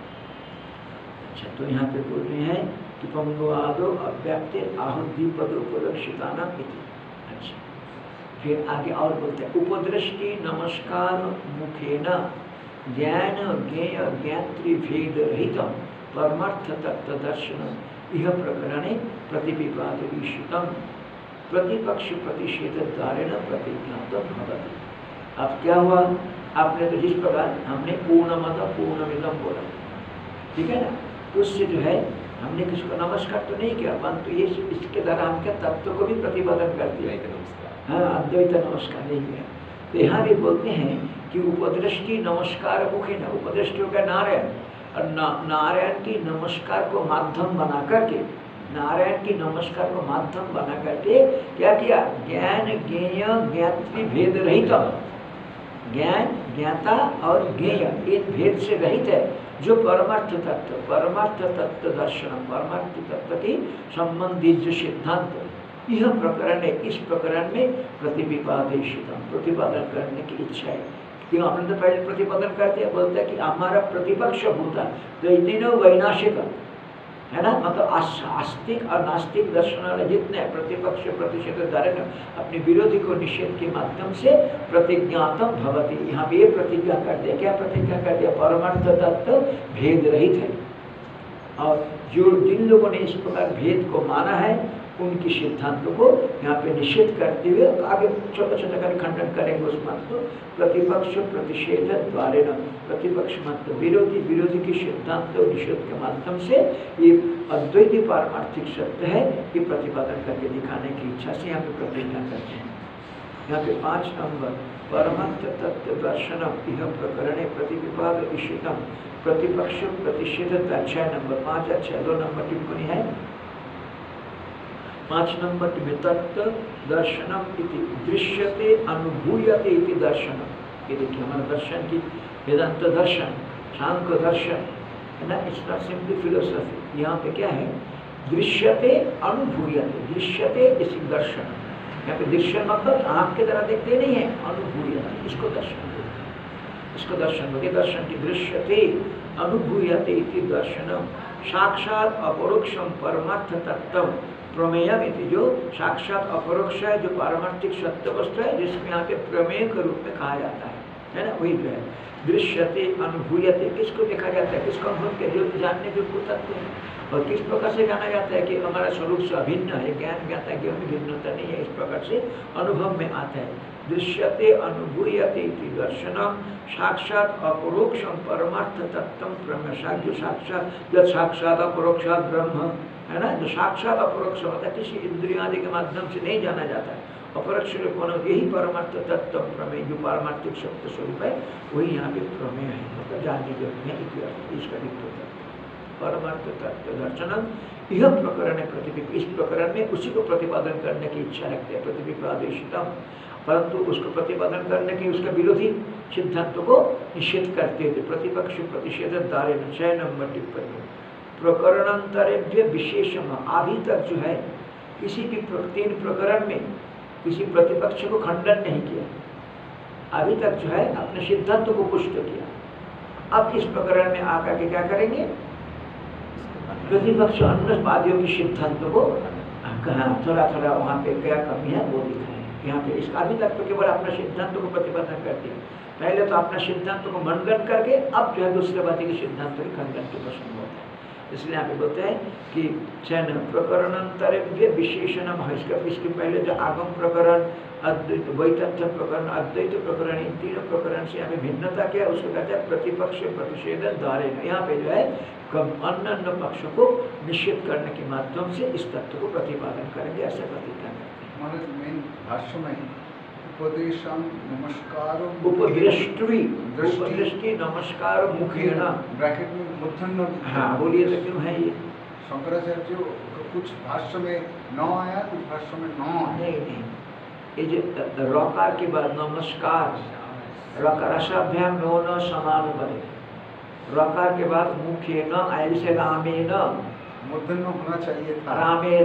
अच्छा, तो यहाँ पे बोल रहे हैं कि पंगवादो अव्याप्ति आहुद्विपद उपलक्षितानां इति। अच्छा, फिर आगे और बोलते हैं उपदृष्टि नमस्कार मुखेन ज्ञान ज्ञेय ज्ञात्री भेद रहित परमार्थ तत्व दर्शन यह प्रकरणे प्रतिविवादीशितम प्रतिपक्ष प्रतिषेध द्वारेण प्रतिज्ञातम भवति। अब क्या हुआ, आपने तो जिस प्रकार हमने पूर्णमद पूर्णमिदम बोला, ठीक है ना, तो उससे जो है हमने किसी को नमस्कार तो नहीं किया, परंतु ये इसके द्वारा हम क्या तत्व को भी प्रतिपादन कर दिया। हाँ, अद्वैत नमस्कार नहीं किया। तो यहाँ भी बोलते हैं कि उपदृष्टि नमस्कार मुखे न, उपदृष्टि हो गया नारायण, और नारायण की नमस्कार को माध्यम बना करके, नारायण की नमस्कार को माध्यम बना करके क्या किया, ज्ञान ज्ञेय ज्ञात्री भेद रहित, ज्ञान ज्ञाता और ज्ञेय इन भेद से रहित है, जो परमार्थ तत्व दर्शन, परमार्थ तत्व की संबंधित जो सिद्धांत, यह प्रकरण है, इस प्रकरण में प्रतिविवादेशितम, प्रतिपादन करने की इच्छा है। क्यों, आपने तो पहले प्रतिपादन करते हैं, बोलते हैं कि हमारा प्रतिपक्ष भूता, तो ये तीनों वैनाशिक है ना, मतलब आस्तिक और नास्तिक दर्शन वाले जितने प्रतिपक्ष प्रतिषेध द्वारा अपने विरोधी को निषेध के माध्यम से प्रतिज्ञातम भवति। यहाँ पे ये प्रतिज्ञा कर दिया, क्या प्रतिज्ञा कर दिया, परमार्थ तत्व भेद रहित है। और जो जिन लोगों ने इस प्रकार भेद को माना है उनकी सिद्धांतों को यहाँ पे निषेध करते हुए आगे छोटा छोटा कर खंडन करेंगे उस मत को। प्रतिपक्ष प्रतिषेध द्वारे न, प्रतिपक्ष मत विरोधी की सिद्धांत और निषेध के माध्यम से ये अद्वैती पारमार्थिक सत्य है ये प्रतिपादन करके दिखाने की इच्छा से यहाँ पे प्रतिज्ञा करते हैं। यहाँ पे 5 नंबर परमार्थ तत्व दर्शनम यह प्रकरणे प्रतिविवाद इशितम प्रतिपक्ष प्रतिषेध 6 नंबर 5 अच्छा 2 नंबर टिप्पणी है। 5 नंबर में तत्व दर्शनम इति दृश्यते अनुभूयते इति दर्शनम। ये देखिए हमारा दर्शन की वेदांत दर्शन सांख्य दर्शन है ना, इट्स नॉट सिंपली फिलोसफी। यहाँ पे क्या है दृश्यते अनुभूयते, दृश्यते इसी दर्शन। यहाँ पे दृश्य मतलब आँख के तरह देखते नहीं है, अनुभूयते इसको दर्शन, इसको दर्शन हो गया। दर्शन की दृश्यते अनुभूयते इति दर्शनम साक्षात अपरोक्षम परमार्थ तत्व प्रमेयम इति, जो साक्षात अपरोक्ष है जो पारमार्थिक सत्य वस्तु है जिसमें यहाँ पे प्रमेय के रूप में कहा जाता है ना, वही जो है दृश्यते अनुभूयते। किसको देखा जाता है, किसको अनुभव के जो जानने के को तत्व है, और किस प्रकार से जाना जाता है कि हमारा स्वरूप से अभिन्न है, ज्ञान ज्ञाता है कि हमें भिन्नता नहीं है, इस प्रकार से अनुभव में आता है। दृश्यते अनुभूयते इति दर्शनम साक्षात अपरोक्षम परमार्थ तत्व प्रमेय, जो साक्षात जब साक्षात अपरोक्षात ब्रह्म है ना, जो साक्षात अपरोक्ष होता है किसी इंद्रिय आदि के माध्यम से नहीं जाना जाता है, अपरोक्ष रूप यही परमार्थ तत्व प्रमेय जो पारमार्थिक सत्य स्वरूप है वही यहाँ पे प्रमेय है, मतलब जानने योग्य है। इसका होता है परमार्थ तत्व दर्शनम यह प्रकरण प्रतिबिंब, इस प्रकरण में उसी को प्रतिपादन करने की इच्छा रखते हैं प्रतिबिंबादेशितम, परंतु उसको प्रतिपादन करने की उसका विरोधी सिद्धांतों को निषेध करते थे। प्रतिपक्ष प्रतिषेध दारे 6 नंबर टिप्पणी प्रकरणांतरेभ्य विशेषम, अभी तक जो है किसी भी 3 प्रकरण में किसी प्रतिपक्ष को खंडन नहीं किया, अभी तक जो है अपने सिद्धांत को पुष्ट किया। अब इस प्रकरण में आकर के क्या करेंगे, प्रतिपक्ष अन्य वादियों के सिद्धांतों को थोड़ा थोड़ा वहाँ पे क्या कमी है वो दिखाएं। यहाँ पे इस अभी तक तो केवल अपने सिद्धांतों को प्रतिपादन करते हैं, पहले तो अपने सिद्धांतों को मनगढ़ करके अब जो है दूसरे वादी के सिद्धांतों के खंडन के प्रश्न होता है। इसलिए यहाँ पे बोलते हैं कि चैन प्रकरणांतरेभ्य विशेषणम है, इसके पहले जो आगम प्रकरण अद्वैत वैतथ्य प्रकरण अद्वैत प्रकरण इन तीनों प्रकरण से यहाँ पे भिन्नता क्या है उसको कहते हैं प्रतिपक्ष प्रतिषेध द्वारे। यहाँ पे जो है अन्य अन्य पक्षों को निषेध करने के माध्यम से इस तत्व को प्रतिपादन करेंगे, ऐसा प्रतिज्ञा करते हैं। मेन भाष्य में उपदेशम नमस्कार उपदृष्टि नमस्कार मुखेन ब्रैकेट में मुथन्न। हाँ बोलिए तो क्यों है ये शंकराचार्य कुछ भाष्य में न आया कुछ भाष्य में न आया। नहीं, ये जो रकार के बाद नमस्कार रकाराभ्याम नो न समान बने, रकार के बाद मुखे न ऐसे रामे न मूर्धन्य होना चाहिए था,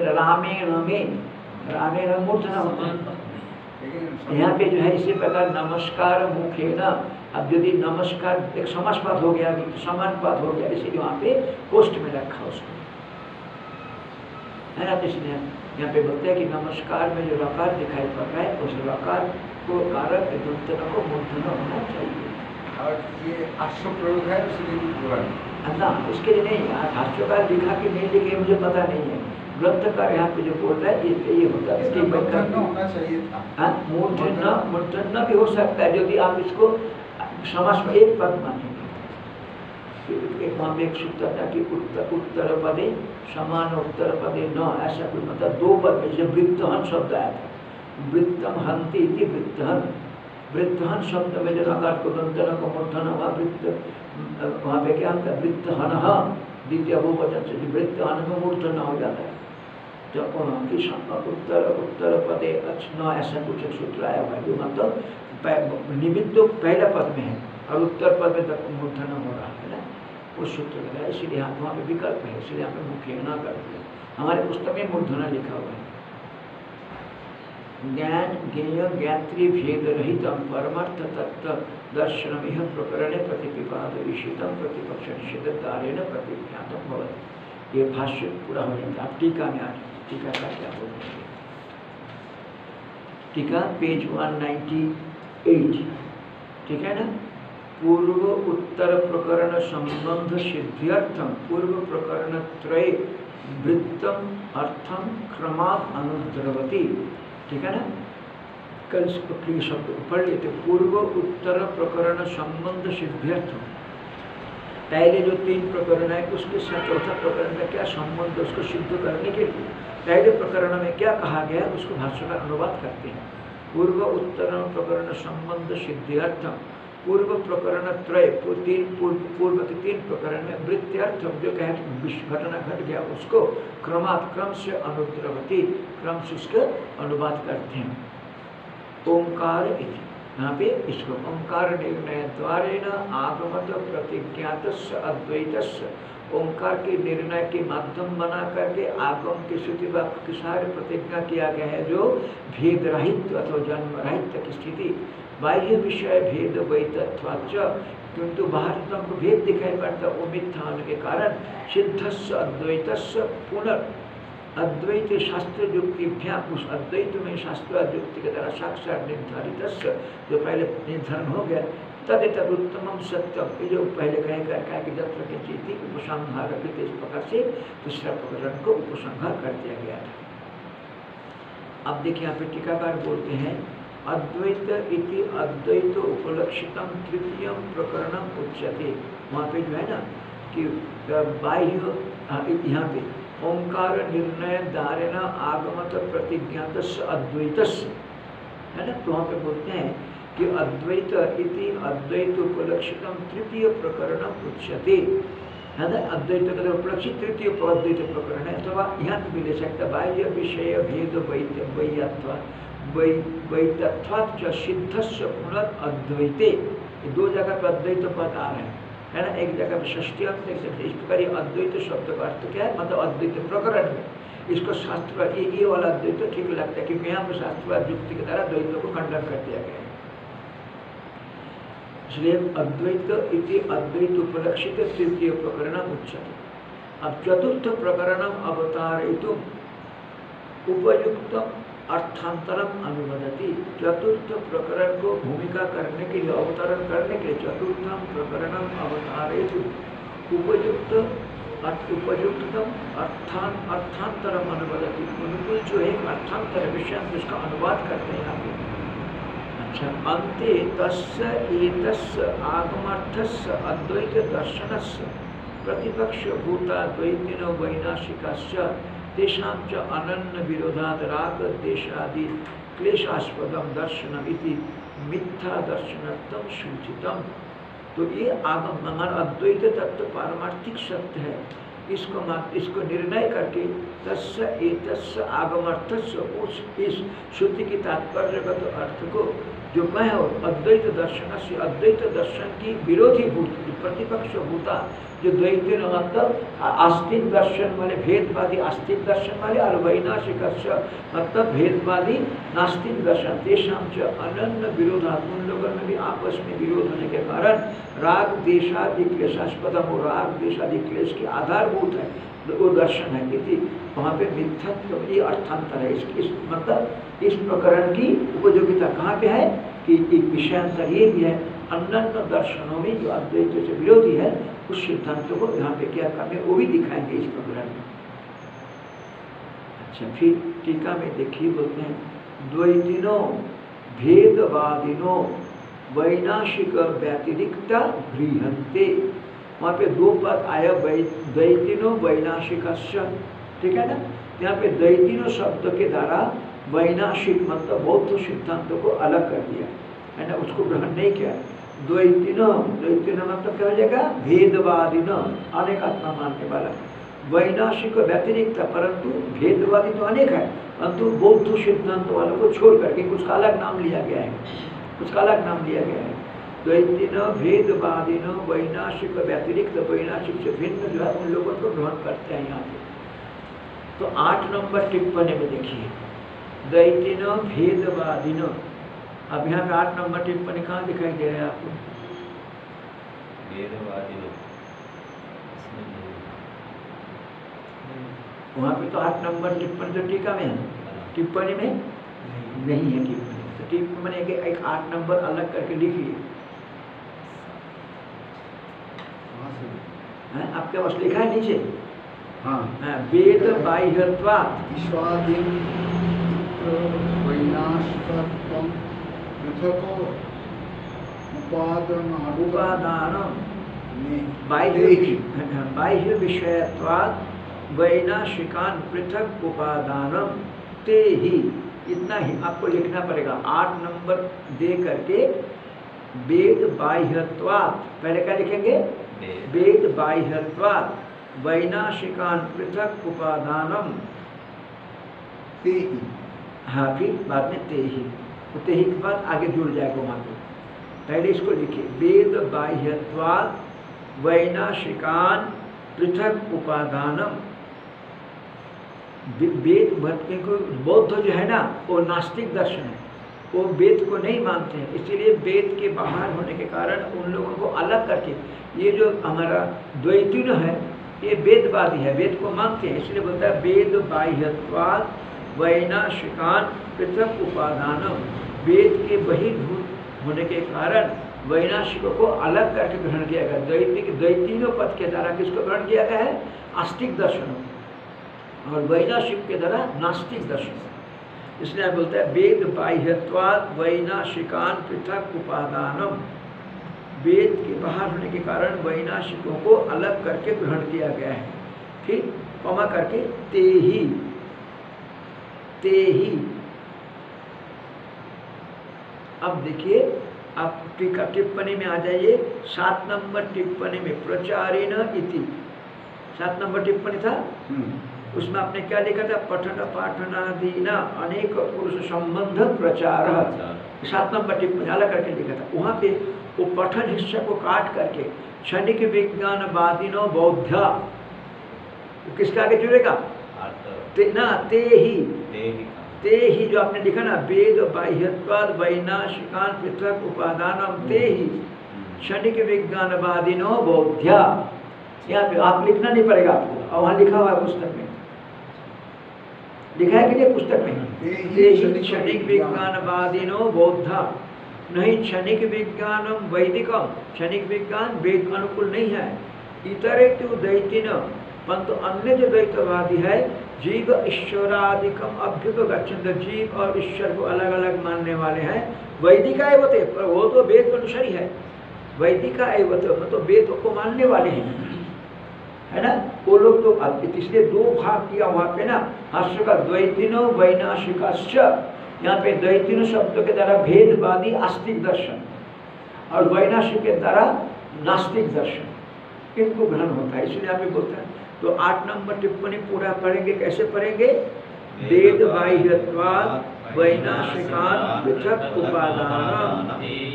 रामे न मूर्धन्य होता। यहाँ पे जो है इसी प्रकार नमस्कार मुखे न, अब यदि नमस्कार एक समासपद हो गया समानपद हो गया, इसीलिए वहाँ पे पोस्ट में रखा उसको है ना। इसलिए यहाँ पे बोलते हैं कि नमस्कार में जो रकार दिखाई पड़ रहा है उस रकार को कारक को मूर्धन्य होना चाहिए। और ये आश्रम प्रयोग है इसलिए बोला ना, उसके लिए नहीं। भाष्यकार लिखा कि नहीं लिखे मुझे पता नहीं है, ग्रंथकार यहाँ पे जो बोल रहा है ये होता है होना चाहिए था। मूर्धन्य भी हो सकता है यदि आप इसको समास में एक पद मानेंगे। एक वहाँ में एक सूत्र था कि उत्तर पदे समान उत्तर पदे न, ऐसा कोई मतलब 2 पद में जैसे वृत्तहन शब्द आया था, वृत्तम हंति इति वृत्तहन, वृत्तहन शब्द में जो आकार को दंतन को मूर्धन हुआ वृत्त, वहाँ पे क्या होता है वृत्तहन द्वितीय बहुवचन से वृत्तहन में मूर्धन हो जाता है। तो उत्तर पदे न ऐसा कुछ एक सूत्र आया हुआ है जो मतलब निमित्त तो पहला पद में है और उत्तर पद में तक मूर्धन हो रहा है ना, उस सूत्र लगाया। इसीलिए यहाँ वहाँ पे विकल्प है, इसलिए यहाँ पे मुख्य न करते हैं। हमारे पुस्तक में मूर्धना लिखा हुआ है। ज्ञान ज्ञेय ज्ञात्री भेद रहित परमार्थ तत्व दर्शन यह प्रकरण प्रतिपिपादीशितम प्रतिपक्ष निषेध दारेण प्रतिज्ञातम भवति। ये भाष्य पूरा हो जाता है। आप टीका में आ टीका का क्या बोलते हैं, टीका पेज 198, ठीक है ना। पूर्व उत्तर प्रकरण संबंध सिद्ध्यर्थम पूर्व प्रकरण त्रय वृत्तम अर्थम क्रमात् अनुद्रवती। ठीक है ना? कल इस पकड़ी शब्द को पढ़ लेते। पूर्व उत्तर प्रकरण संबंध सिद्ध्यर्थ। पहले जो 3 प्रकरण है उसके साथ चौथा प्रकरण में क्या संबंध, उसको सिद्ध करने के लिए पहले प्रकरण में क्या कहा गया उसको भाष्यकार अनुवाद करते हैं। पूर्व उत्तर प्रकरण संबंध सिद्ध्यर्थ। पूर्व प्रकरण त्रय पूर्व के 3 प्रकरण में वृत्त्यर्थ जो कहे घटना घट गया उसको क्रम से अनुद्रवती, क्रम से उसका अनुवाद करते हैं। ओंकार इति, यहाँ पे इसको ओंकार निर्णय द्वारेण आगमत प्रतिज्ञातस्य अद्वैतस्य, ओंकार के निर्णय के माध्यम बना करके आगम के श्रुति वाक्य के सारे प्रतिज्ञा किया गया है जो भेद रहित अथवा जन्म रहित की स्थिति। बाह्य विषय भेद वैतत्वाच, किंतु बाहर तो हमको भेद दिखाई पड़ता वो मिथ्या होने के कारण सिद्धस्य अद्वैतस्य पुनर् अद्वैत शास्त्र युक्तिभ्या, उस अद्वैत में शास्त्र युक्ति के द्वारा साक्षात निर्धारित जो पहले निर्धारण हो गया तद उत्तम सत्यम, जो पहले कहा कि जत्र के चीति उपसंहार इस प्रकार से दूसरा प्रकरण को उपसंहार कर दिया गया था। अब देखिए यहाँ पे टीकाकार बोलते हैं अद्वैत इति अद्वैत उपलक्षितम तृतीय प्रकरणम उच्यते। वहाँ पे जो है ना कि बाह्य यहाँ पे ओंकार निर्णय दारेण आगमत प्रतिज्ञातस्य अद्वैतस्य, है ना? तो वहाँ पे बोलते हैं कि अद्वैत इति अद्वैत उपलक्षितम तृतीय प्रकरणम उच्यते, है ना? अद्वैत का उपलक्षित तृतीय अद्वैत प्रकरण है। अथवा यहाँ पे भी ले सकता बाह्य विषय भेद वैतत्वात् च सिद्धस्य पुनर्अद्वैते। ये 2 जगह पर अद्वैत पद आ रहे हैं, है ना? एक जगह में षष्ठी अर्थ, एक जगह इस प्रकार अद्वैत शब्द का अर्थ क्या है, मतलब अद्वैत प्रकरण में इसको शास्त्र ये वाला अद्वैत ठीक लगता है क्योंकि यहाँ पर शास्त्र युक्ति के द्वारा द्वैतों को खंडन कर दिया गया है। इसलिए अद्वैत इति अद्वैत उपलक्षित तृतीय प्रकरण उच्यते। अब चतुर्थ प्रकरण अवतारयितुम उपयुक्त अर्थांतरम अनुवदति। चतुर्थ प्रकरण को भूमिका करने के लिए, अवतरण करने के लिए चतुर्थम प्रकरणम अवतारयितुम उपयुक्त अर्थांतरम अनुवदति। अनुकूल जो एक अर्थांतर विषय उसका अनुवाद करते हैं यहाँ पे। अच्छा, अन्ते तस्य एतस्य आगमार्थस्य अद्वैत दर्शनस्य प्रतिपक्ष भूता द्वैतिनो वैनाशिकस्य तेषां च अनन्य विरोधात् राग देशादि क्लेशास्पदम दर्शनम इति मिथ्या दर्शनत्वं सूचितम। तो ये आगम हमारा अद्वैत तत्व पारमार्थिक सत्य है, इसको निर्णय करके तस्य एतस्य आगमार्थस्य उस इस श्रुति की तात्पर्यगत अर्थ को जो मैं और अद्वैत दर्शन से अद्वैत दर्शन की विरोधी भूत प्रतिपक्ष भूता जो द्वैत मतलब आस्तिक दर्शन वाले भेदवादी आस्तिक दर्शन वाले और वैनाशिक मतलब भेदवादी नास्तिक दर्शन तेषां च अनन्य विरोधा, उन लोगों में भी आपस में विरोध होने के कारण राग देशादि क्लेशास्पदम, राग देशादि क्लेश की आधारभूत है वो दर्शन है कि वहाँ पे मिथ्यात्व ये अर्थांतर है। इस मतलब इस प्रकरण की उपयोगिता कहाँ पे है कि एक विषयांतर ये भी है अन्य दर्शनों में जो अद्वैत से विरोधी है उस सिद्धांतों को यहाँ पे क्या करने वो भी दिखाएंगे इस प्रकरण में। अच्छा, फिर टीका में देखिए बोलते हैं द्वैतिनो भेदवादिनो वैनाशिक व्यतिरिक्त गृहन्ते। वहाँ पे 2 पद आया द्वैतिनो वैनाशिकस्य, ठीक है ना? यहाँ पे द्वैतिनो शब्द के द्वारा वैनाशिक मतलब बौद्ध सिद्धांतों को अलग कर दिया है ना, उसको ग्रहण नहीं किया। द्वैतिनो मतलब क्या हो जाएगा भेदवादिनो, अनेक आत्मा मानने वाला। वैनाशिक व्यतिरिक्त, परंतु भेदवादी तो अनेक है परंतु बौद्ध सिद्धांत वालों को छोड़ करके उसका अलग नाम लिया गया है, उसका अलग नाम लिया गया है। द्वैतिनो भेदवादिनो वैनाशिक व्यतिरिक्त, वैनाशिक से भिन्न जो है उन लोगों को ग्रहण करते हैं यहाँ पे। तो 8 नंबर टिप्पणी में देखिए द्वैतिनो भेदवादिनो। अब यहाँ पे 8 नंबर टिप्पणी कहाँ दिखाई दे रहा है आपको? भेदवादिनो वहाँ पे तो 8 नंबर टिप्पणी तो टीका में है, टिप्पणी में नहीं है टिप्पणी। तो टिप्पणी के एक 8 नंबर अलग करके लिखिए। आपके पास लिखा है नीचे हाँ वेद बाह्यत्वात् ईश्वादिं वैनाशिकत्वं पृथको उपादानं देहि। बाह्य विषयत्वात् वैनाशिकान पृथक उपादानम ते ही। इतना ही आपको लिखना पड़ेगा 8 नंबर दे करके। वेद बाह्यत्वात्, पहले क्या लिखेंगे? वेद बाह्यत्वात् वैनाशिकान पृथक उपादानम ते ही। हाँ, फिर बाद में ते ही, तो ते ही के बाद आगे जुड़ जाएगा वहाँ पे। पहले इसको लिखिए, वेद बाह्यत्वात् वैनाशिकान पृथक उपादानम। वेद बौद्ध जो है ना, वो नास्तिक दर्शन है, वो वेद को नहीं मानते हैं, इसीलिए वेद के बाहर होने के कारण उन लोगों को अलग करके, ये जो हमारा द्वैतीन है ये वेदवादी है, वेद को मानते हैं, इसलिए बोलता है वेद बाह्यत्वात् वैनाशिकान पृथक उपादानम। वेद के बहिर्भूत होने के कारण वैनाशिकों को अलग करके ग्रहण किया गया। द्वैतीनों पद के द्वारा किसको ग्रहण किया गया है? आस्तिक दर्शनों, और वैनाशिक के द्वारा नास्तिक दर्शन। इसलिए बोलते हैं वेद बाह्यत्वात् वैनाशिकान पृथक उपादानम। वेद के बाहर होने के कारण वैनाशिकों को अलग करके ग्रहण किया गया है। फिर कमा करके ते ही, ते ही। अब देखिए, आप टीका टिप्पणी में आ जाइए, 7 नंबर टिप्पणी में प्रचारेण इति, 7 नंबर टिप्पणी था, उसमें आपने क्या लिखा था? पठन पाठनादीना अनेक पुरुष संबंध प्रचार, 7 नंबर टिप्पणी अलग करके लिखा था। वहाँ पे वो पठन हिस्से को काट करके क्षणिक विज्ञानवादिनो बौद्धा, किसका आगे जुड़ेगा? ते ही जो आपने लिखा ना, वेद बाह्यत्वात् वैनाशिकान पृथक उपादानम ते ही क्षणिक विज्ञानवादिनो बौद्धा। यहाँ पे आप लिखना नहीं पड़ेगा आपको, और वहाँ लिखा हुआ है पुस्तक में, लिखा है कि नहीं पुस्तक में? ते ही क्षणिक विज्ञानवादिनो बौद्धा। नहीं, क्षणिक विज्ञानम वैदिकम, क्षणिक विज्ञान वेद अनुकूल नहीं है। इतरे तो दैतिन, परंतु अन्य जो द्वैतवादी है, जीव ईश्वरादिकम अभ्युपगच्छन्त, जीव और ईश्वर को अलग अलग मानने वाले हैं। वैदिका एवते, पर वो तो वेद को अनुसारी है। वैदिका एवते मतलब वेद को मानने वाले हैं, है ना? वो लोग तो, इसलिए 2 भाग किया वहाँ पे ना भाष्य का, द्वैतिनो वैनाशिकाश्च। यहाँ पे द्वैतिनो शब्दों के द्वारा भेदवादी आस्तिक दर्शन, और वैनाशिक के द्वारा नास्तिक दर्शन, इनको ग्रहण होता है। इसलिए आप बोलते हैं। तो 8 नंबर टिप्पणी पूरा पढ़ेंगे, कैसे पढ़ेंगे? वेद बाह्यत्वात् वैनाशिकान पृथक उपादानम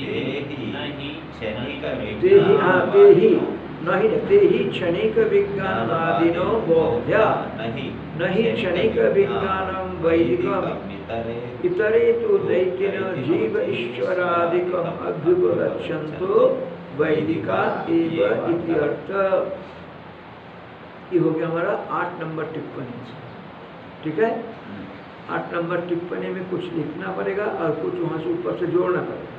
ते ही नहीं, ते ही क्षणिक विज्ञानवादिनो बौद्धा, नहीं क्षणिक विज्ञानम वैदिकम, इतरे तो दैतिन जीव ईश्वरादिकम अभ्युपगच्छन्तो वैदिका एव इति अर्थ। ये हो गया हमारा 8 नंबर टिप्पणी, ठीक है? 8 नंबर टिप्पणी में कुछ लिखना पड़ेगा और कुछ वहाँ से ऊपर से जोड़ना पड़ेगा।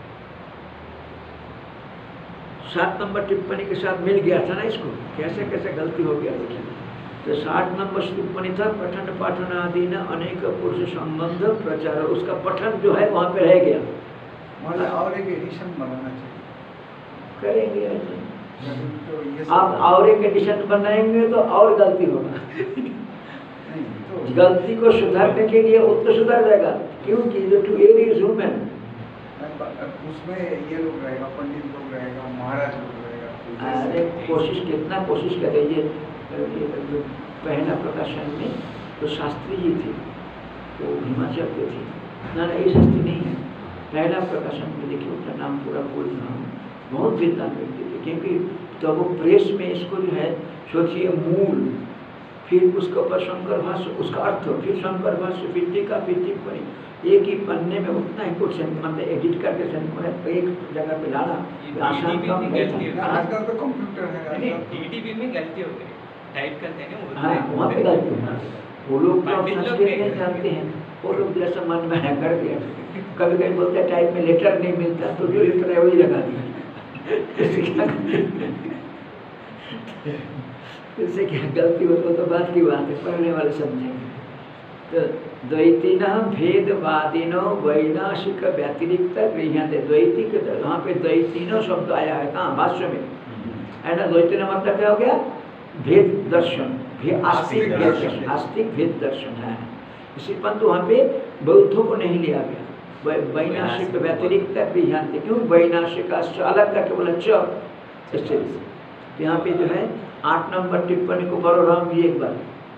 7 नंबर टिप्पणी के साथ मिल गया था ना इसको, कैसे कैसे गलती हो गया देखिए। तो 7 नंबर टिप्पणी था पठन पाठन आदि न अनेक पुरुष संबंध प्रचार, उसका पठन जो है वहाँ पे रह गया। मतलब और एक एडिशन बनाना चाहिए, करेंगे ऐसे। तो आप और एक एडिशन बनाएंगे तो और गलती होगा। तो गलती को सुधारने के लिए वो तो सुधर जाएगा, क्योंकि जो टू एयर इज ह्यूमन, उसमें ये लोग रहेगा, पंडित लोग रहेगा, महाराज लोग रहेगा। अरे कोशिश, कितना कोशिश करेंगे। पहला प्रकाशन में तो शास्त्री जी थे, वो हिमाचल के थे ना, ये शास्त्री नहीं है। पहला प्रकाशन में देखिए, उनका नाम पूरा बोल रहा हूँ, बहुत विद्वान व्यक्ति थे। क्योंकि तो वो प्रेस में इसको जो है सोचिए मूल, फिर उसके ऊपर शंकर भाष्य, उसका अर्थ, फिर शंकर भाष्य, फिर टीका, फिर टिप्पणी, एक ही पन्ने में उतना ही कुछ मतलब एडिट करके एक जगह पे लाना आसान काम नहीं था। आजकल तो कंप्यूटर है, डीटीपी में गलती हो गई, टाइप करते हैं ना, हाँ वहाँ पे गलती होना। वो लोग तो संस्कृत नहीं जानते हैं, वो लोग जैसा मन में है कर दिया। कभी कभी बोलते हैं टाइप में लेटर नहीं मिलता, तो जो लेटर है वही लगा दिया। इससे क्या गलती हो तो बात की बात है, पढ़ने वाले समझेंगे। तो द्वैतिनः भेदवादिनो वैनाशिक व्यतिरिक्त गृह्यन्ते। द्वैती के वहाँ पे द्वैतिनो शब्द आया है कहाँ? भाष्य में है ना। द्वैतिनो मतलब क्या हो गया? भेद दर्शन, आस्तिक भेद दर्शन, आस्तिक भेद दर्शन है। इसी परंतु वहाँ पे बौद्धों को नहीं लिया गया। वैनाशिक व्यतिरिक्त गृह्यन्ते, क्यों? वैनाशिक का अलग करके बोला च, इससे यहाँ पे जो है 8 नंबर टिप्पणी को पढ़ो राम जी एक बार।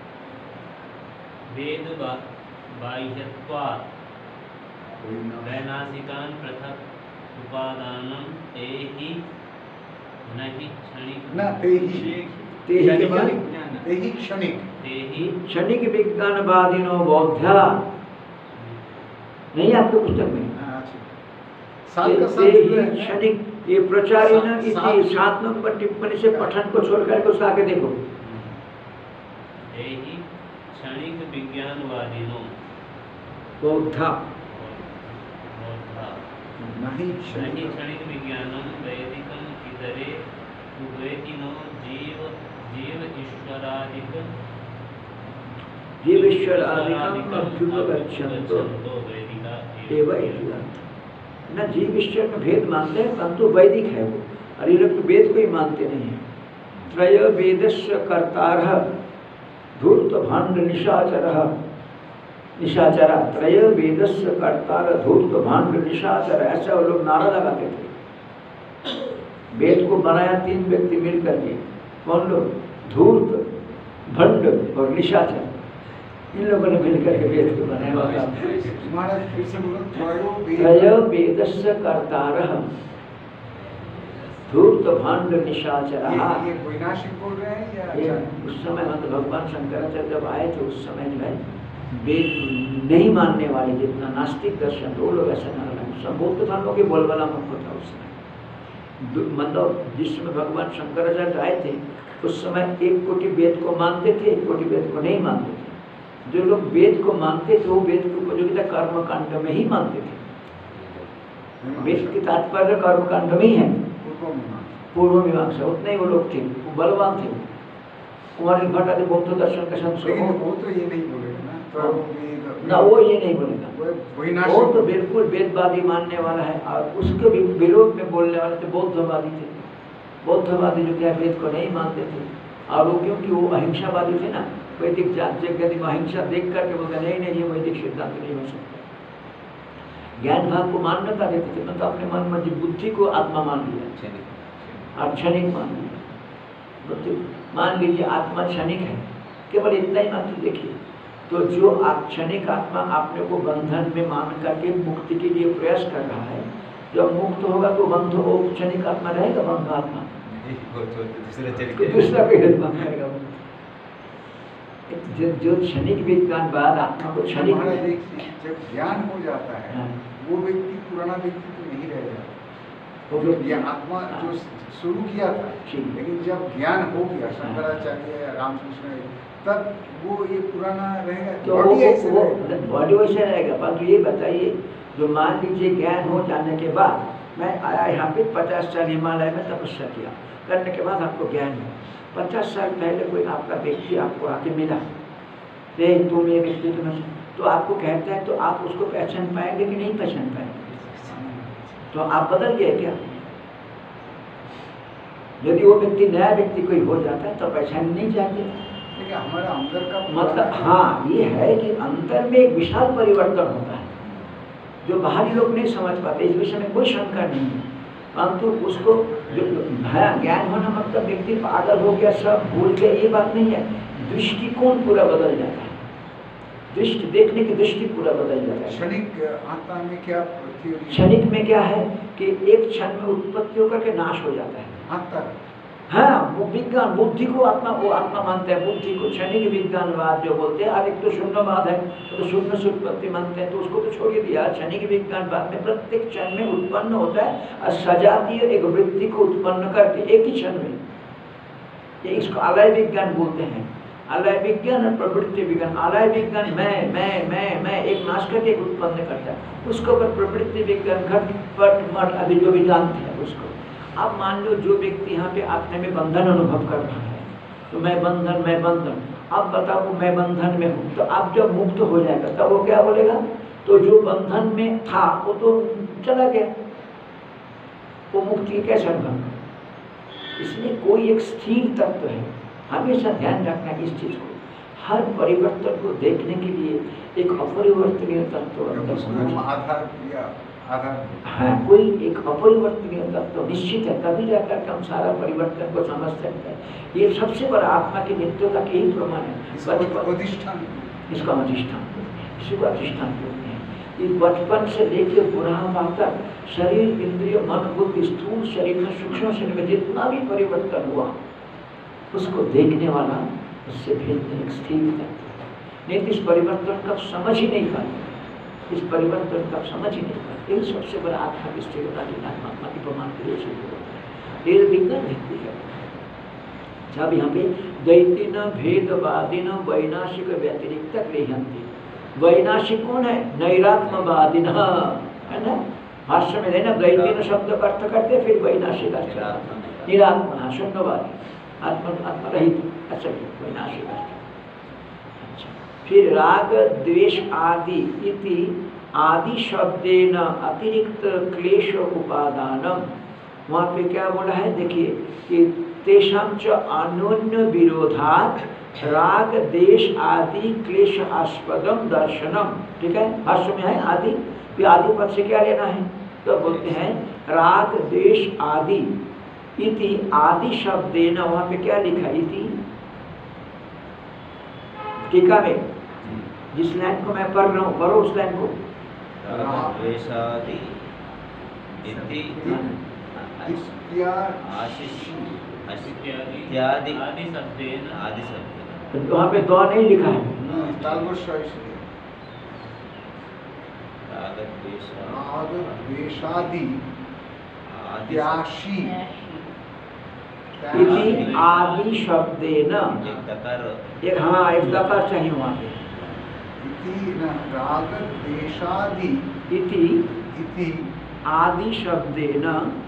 वेद बाह्यत्वात् वैनाशिकान् पृथक् उपादानं तेहि नहि क्षणिक ना तेहि क्षणिक तेहि क्षणिक विज्ञानवादिनो बौद्धा नहीं आपके पुस्तक में? क्षणिक ये प्रचारी न इसी 7 नंबर टिप्पणी से पठन को छोड़ करके उसका आगे देखो। तेहि क्षणिक विज्ञानवादिनो बौद्धा नहीं क्षणिक विज्ञानं वैदिकम् इतरे द्वैतिनो जीव ईश्वरादिकम् अभ्युपगच्छन्तो एव इति। न जीव ईश्वर में भेद मानते हैं, परंतु वैदिक है वो, और ये लोग तो वेद को ही मानते नहीं है। त्रय वेदस्य कर्तारः धूर्त भाण्ड निशाचरा, त्रय वेदस्य कर्तार धूर्त भाण्ड निशाचर, ऐसा वो लोग नारा लगाते थे। वेद को बनाया 3 व्यक्ति मिलकर के, कौन लोग? धूर्त, भंड और निशाचर, इन लोगों ने मिलकर के वेद को बनाया होगा। त्रय वेदस्य कर्तारः धूर्त भाण्ड निशाचरा। ये वैनाशिक बोल रहे हैं या? उस समय हम भगवान शंकराचार्य जब आए थे उस समय जो है वेद नहीं मानने वाले जितना नास्तिक दर्शन वो लोग ऐसा न लगे। सब बौद्ध धर्मों के बोलबाला मुख था उस समय। मतलब जिस समय भगवान शंकराचार्य आए थे उस समय 1 कोटि वेद को मानते थे, 1 कोटि वेद को नहीं मानते थे। जो लोग वेद को मानते थे वो वेद की उपयोगिता कर्मकांड में ही मानते थे। वेद की तात्पर्य कर्मकांड में ही है, पूर्व मीमांसा, उतने ही वो लोग थे, वो बलवान थे। कुमार भट्ट आदि बौद्ध दर्शन का संस्कार वो तो ये नहीं बोलेगा ना, वो ये नहीं बोलेगा। वो तो बिल्कुल वेदवादी मानने वाला है, और उसके विरोध में बोलने वाले थे बौद्धवादी थे। बौद्धवादी जो क्या वेद को नहीं मानते थे, और वो क्योंकि वो अहिंसावादी थे ना, वैदिक जात यदि अहिंसा देख करके बोलते नहीं ये वैदिक सिद्धांत नहीं हो सकता। ज्ञान भाग को मान्यता देते थे, मतलब अपने मन में बुद्धि को आत्मा मान लिया और क्षणिक मान लिया। मान लीजिए आत्मा क्षणिक है, केवल इतना ही मात्र देखिए। तो जो क्षणिक आत्मा अपने को बंधन में मान करके मुक्ति के लिए प्रयास कर रहा है, जब मुक्त होगा तो बंध हो क्षणिक आत्मा रहेगा, बंध आत्मा दूसरा रहेगा। जो क्षणिक विज्ञानवाद आत्मा को क्षणिक, जब ज्ञान हो जाता है वो व्यक्ति पुराना व्यक्ति तो नहीं रह जाता। ये आत्मा जो शुरू किया था, लेकिन जब ज्ञान हो गया शंकराचार्य रामकृष्ण, तब वो ये पुराना रहेगा, तो बॉडी वैसे रहेगा। परंतु ये बताइए, जो मान लीजिए ज्ञान हो जाने के बाद मैं आया यहाँ पे 50 साल हिमालय में तपस्या किया, करने के बाद आपको ज्ञान हो। 50 साल पहले कोई आपका व्यक्ति आपको आके मिला, तुम ये व्यक्ति तुम्हें, तो आपको कहता है, तो आप उसको पहचान पाएंगे कि नहीं पहचान पाएंगे? तो आप बदल गए क्या? यदि वो व्यक्ति नया व्यक्ति कोई हो जाता है तो पहचान नहीं जाती। हमारा अंदर का मतलब हाँ, ये है कि अंदर में एक विशाल परिवर्तन होता है जो बाहरी लोग नहीं समझ पाते। इस विषय में कोई शंका नहीं है, परंतु उसको जो ज्ञान होना मतलब व्यक्ति पागल हो गया, सब भूल गया, ये बात नहीं है। दृष्टिकोण पूरा बदल जाता है, दृष्टि देखने की दृष्टि पूरा बदल जाता है। क्षणिक आत्मा में क्या? क्षणिक में क्या है कि एक क्षण में उत्पत्ति होकर के नाश हो जाता है आत्मा। हाँ, वो विज्ञान बुद्धि को आत्मा, वो आत्मा मानते हैं बुद्धि को। क्षणिक विज्ञानवाद जो बोलते हैं, और एक तो शून्यवाद है, तो शून्य से उत्पत्ति मानते हैं, तो उसको तो छोड़ दिया। क्षणिक विज्ञानवाद में प्रत्येक क्षण में उत्पन्न होता है और सजातीय एक वृत्ति को उत्पन्न करके एक ही क्षण में, ये इसको अलय विज्ञान बोलते हैं। अलय विज्ञान और प्रवृत्ति विज्ञान। अलय विज्ञान मैं एक नाश करके एक उत्पन्न करता है, उसके ऊपर प्रवृत्ति विज्ञान घट पट मठ आदि जो भी जानते हैं उसको। अब मान लो जो व्यक्ति यहाँ पे अपने में बंधन अनुभव कर रहा है, तो मैं बंधन। अब बताओ मैं बंधन में हूँ, तो अब जब मुक्त हो जाएगा तब वो क्या बोलेगा? तो जो बंधन में था वो तो चला गया, वो मुक्ति कैसे होगा? इसलिए कोई एक स्थिर तत्व है। हमेशा ध्यान रखना इस चीज को, हर परिवर्तन को देखने के लिए एक अपरिवर्तनीय तत्व आधार हाँ, कोई एक अपरिवर्तनीय तत्व निश्चित है, तभी जाकर हम सारा परिवर्तन को समझ सकते हैं। ये सबसे बड़ा आत्मा की नित्यता का यही प्रमाण है। इसका अधिष्ठान, इसी को अधिष्ठान बोलते हैं। ये बचपन से लेकर बुढ़ापा तक शरीर, इंद्रिय, मन, बुद्धि, स्थूल शरीर में, सूक्ष्म शरीर में जितना भी परिवर्तन हुआ उसको देखने वाला, उससे भिन्न एक स्थिर तत्व। नहीं तो इस परिवर्तन का समझ ही नहीं पाते, इस परिवर्तन का समझ ही नहीं पाते। यही सबसे बड़ा आत्मा की स्थिरता आत्मा की प्रमाण के लिए सिद्ध होता है। विज्ञान भित्ति है। जब यहाँ पे दैतिन भेदवादिन वैनाशिक व्यतिरिक्त गृहंती। वैनाशिक कौन है? नैरात्मवादिन है ना। भाष्य में है ना, दैतिन शब्द का अर्थ करते, फिर वैनाशिक अर्थ निरात्मा शून्यवादी, आत्मरहित, अच्छा वैनाशिक अर्थ। फिर राग द्वेष आदि इति आदि शब्देन अतिरिक्त क्लेश उपादानम, वहाँ पे क्या बोला है देखिए कि तेषां च अन्योन्य विरोधात् राग देश आदि क्लेश आस्पदम दर्शनम। ठीक है, भाष्य में है आदि, फिर आदि पद से क्या लेना है? तो बोलते हैं राग देश आदि इति आदि शब्देन, वहाँ पे क्या लिखा इति, टीका में जिस लाइन को मैं पढ़ रहा हूँ पढ़ो उस लाइन को। वहाँ पे दो नहीं लिखा है, इति आदि शब्देन, एक हाँ एक दकार चाहिए वहाँ पे। राग द्वेषादि इति आदि शब्देन,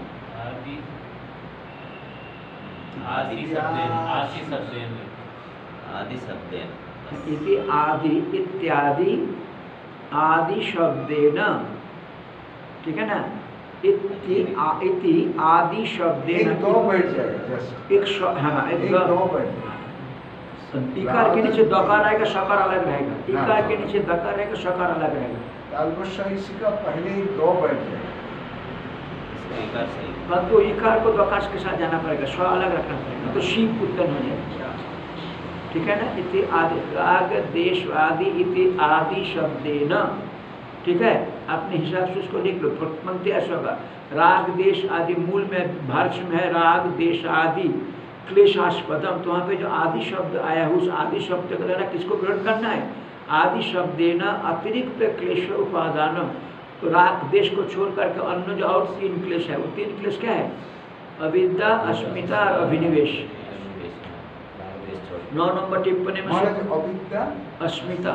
इति आदि इत्यादि आदि शब्देन, ठीक है ना। इति आदि शब्देन, एक दो बैठ जाएगा, एक हाँ एक दो बैठ। इकार के नीचे दकार आएगा, शकार अलग रहेगा। इकार के नीचे दकार रहेगा, शकार अलग रहेगा। इसी का पहले ही दो बैठ जाएगा, परंतु इकार को दकार के साथ जाना पड़ेगा, स्व अलग रखना पड़ेगा, तो शीप उत्पन्न हो जाएगा। ठीक है ना। इति आदि राग देश आदि इति आदि शब्देन, ठीक है, अपने हिसाब से उसको लिख लो। पंक्ति ऐसा होगा, राग देश आदि, मूल में भाष्य में है राग देश आदि क्लेशास्पदम, तो वहाँ पे जो आदि शब्द आया है उस आदि शब्द के द्वारा किसको ग्रहण करना है? आदि शब्देन अतिरिक्त क्लेश उपादानम, तो राग देश को छोड़ करके अन्य जो और तीन क्लेश है, वो तीन क्लेश क्या है? अविद्या, अस्मिता और अभिनिवेश। 9 नंबर टिप्पणी में अविद्या, अस्मिता,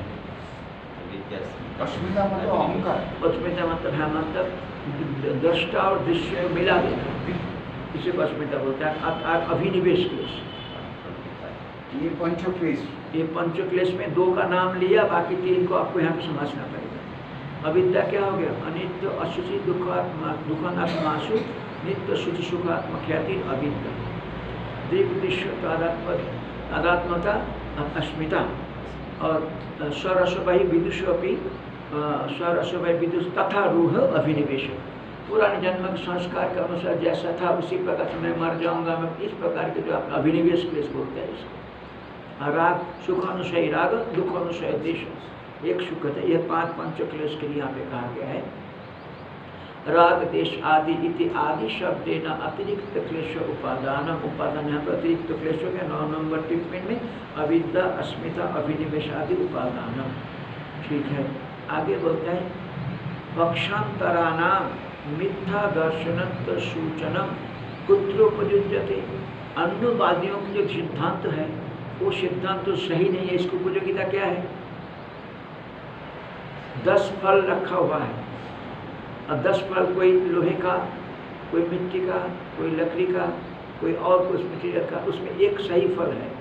अस्मिता मतलब अहंकार, अस्मिता मतलब है मतलब दृष्टा और दृश्य मिला देना, इसे को अस्मिता बोलते हैं। अभिनिवेश क्लेश, ये पंचक्लेश, ये पंचक्लेश में 2 का नाम लिया, बाकी 3 को आपको यहाँ पे समझना पड़ेगा। अविद्या क्या हो गया? अनित्य अशुचि दुखात्मासु नित्य शुचि सुखात्म ख्याति अविद्या। दृश्य तादात्मता अस्मिता, और स्वरसवै विदुषपि स्वरसवै विदुष तथा रूह अभिनिवेश। पुराने जन्म के संस्कार के अनुसार जैसा था उसी प्रकार से मैं मर जाऊंगा, मैं इस प्रकार के जो आप अभिनिवेश क्लेश बोलते हैं इसको। राग सुखानुशय राग, दुखानुशय देश, एक सुख है। ये 5 पंचक्लेश के लिए यहाँ पे कहा गया है। राग देश आदि इति आदि शब्देन अतिरिक्त क्लेश उपादान, उपादान यहाँ पर अतिरिक्त क्लेश हो गया। 9 नंबर टिप्पणी में अविद्या, अस्मिता, अभिनिवेश आदि उपादान। ठीक है, आगे बोलते हैं पक्षांतराणाम मिथ्या दर्शनत्व सूचनम कुत्रोपयुज्यते। अन्यवादियों की जो सिद्धांत है वो सिद्धांत तो सही नहीं है, इसकी उपयोगिता क्या है? 10 फल रखा हुआ है, और 10 फल कोई लोहे का, कोई मिट्टी का, कोई लकड़ी का, कोई और को उसमें चीज रखा, उसमें एक सही फल है,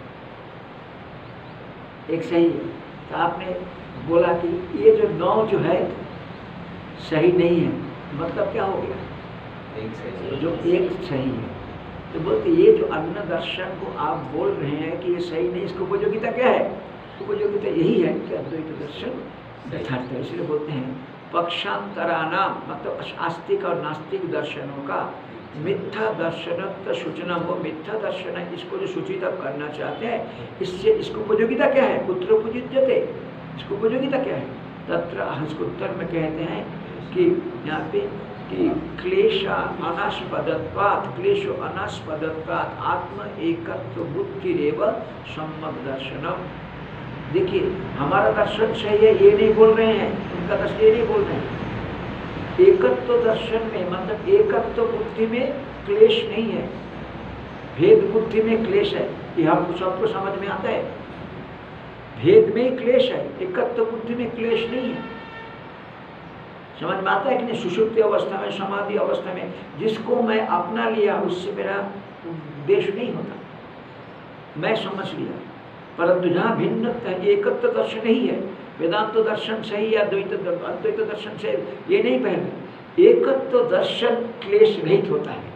एक सही है। तो आपने बोला कि ये जो 9 जो है सही नहीं है, मतलब क्या हो गया? जो एक सही है। तो बोलते ये जो अन्न दर्शन को आप बोल रहे हैं कि ये सही नहीं, इसको उपयोगिता क्या है? उपयोगिता यही है कि अद्वैत दर्शन यथार्थ है। इसलिए बोलते हैं पक्षांतरानाम, मतलब आस्तिक और नास्तिक दर्शनों का मिथ्या दर्शन सूचना, वो मिथ्या दर्शन है, इसको जो सूचित आप करना चाहते हैं, इससे इसको उपयोगिता क्या है? पुत्र उपयुज्यते, इसको उपयोगिता क्या है? तत्र इसको उत्तर में कहते हैं कि यहाँ पे कि क्लेश अनास्पदत्वात्, क्लेशो अनास्पदत्वात् आत्म एकत्व बुद्धिरेव सम्यक् दर्शनम। देखिए हमारा दर्शन सही है ये नहीं बोल रहे हैं, उनका दर्शन ये नहीं बोल रहे हैं। एकत्व दर्शन में मतलब एकत्व बुद्धि में क्लेश नहीं है, भेद बुद्धि में क्लेश है। ये हमको सबको समझ में आता है, भेद में ही क्लेश है, एकत्व बुद्धि में क्लेश नहीं है। समझ में आता है कि नहीं? सुषुप्ति अवस्था में, समाधि अवस्था में जिसको मैं अपना लिया उससे मेरा द्वेष नहीं होता, मैं समझ लिया। परंतु जहाँ भिन्नता है, एकत्व दर्शन नहीं है, वेदांत दर्शन सही या अद्वैत दर्शन सही, ये नहीं पहले। एकत्व दर्शन क्लेश रहित होता है।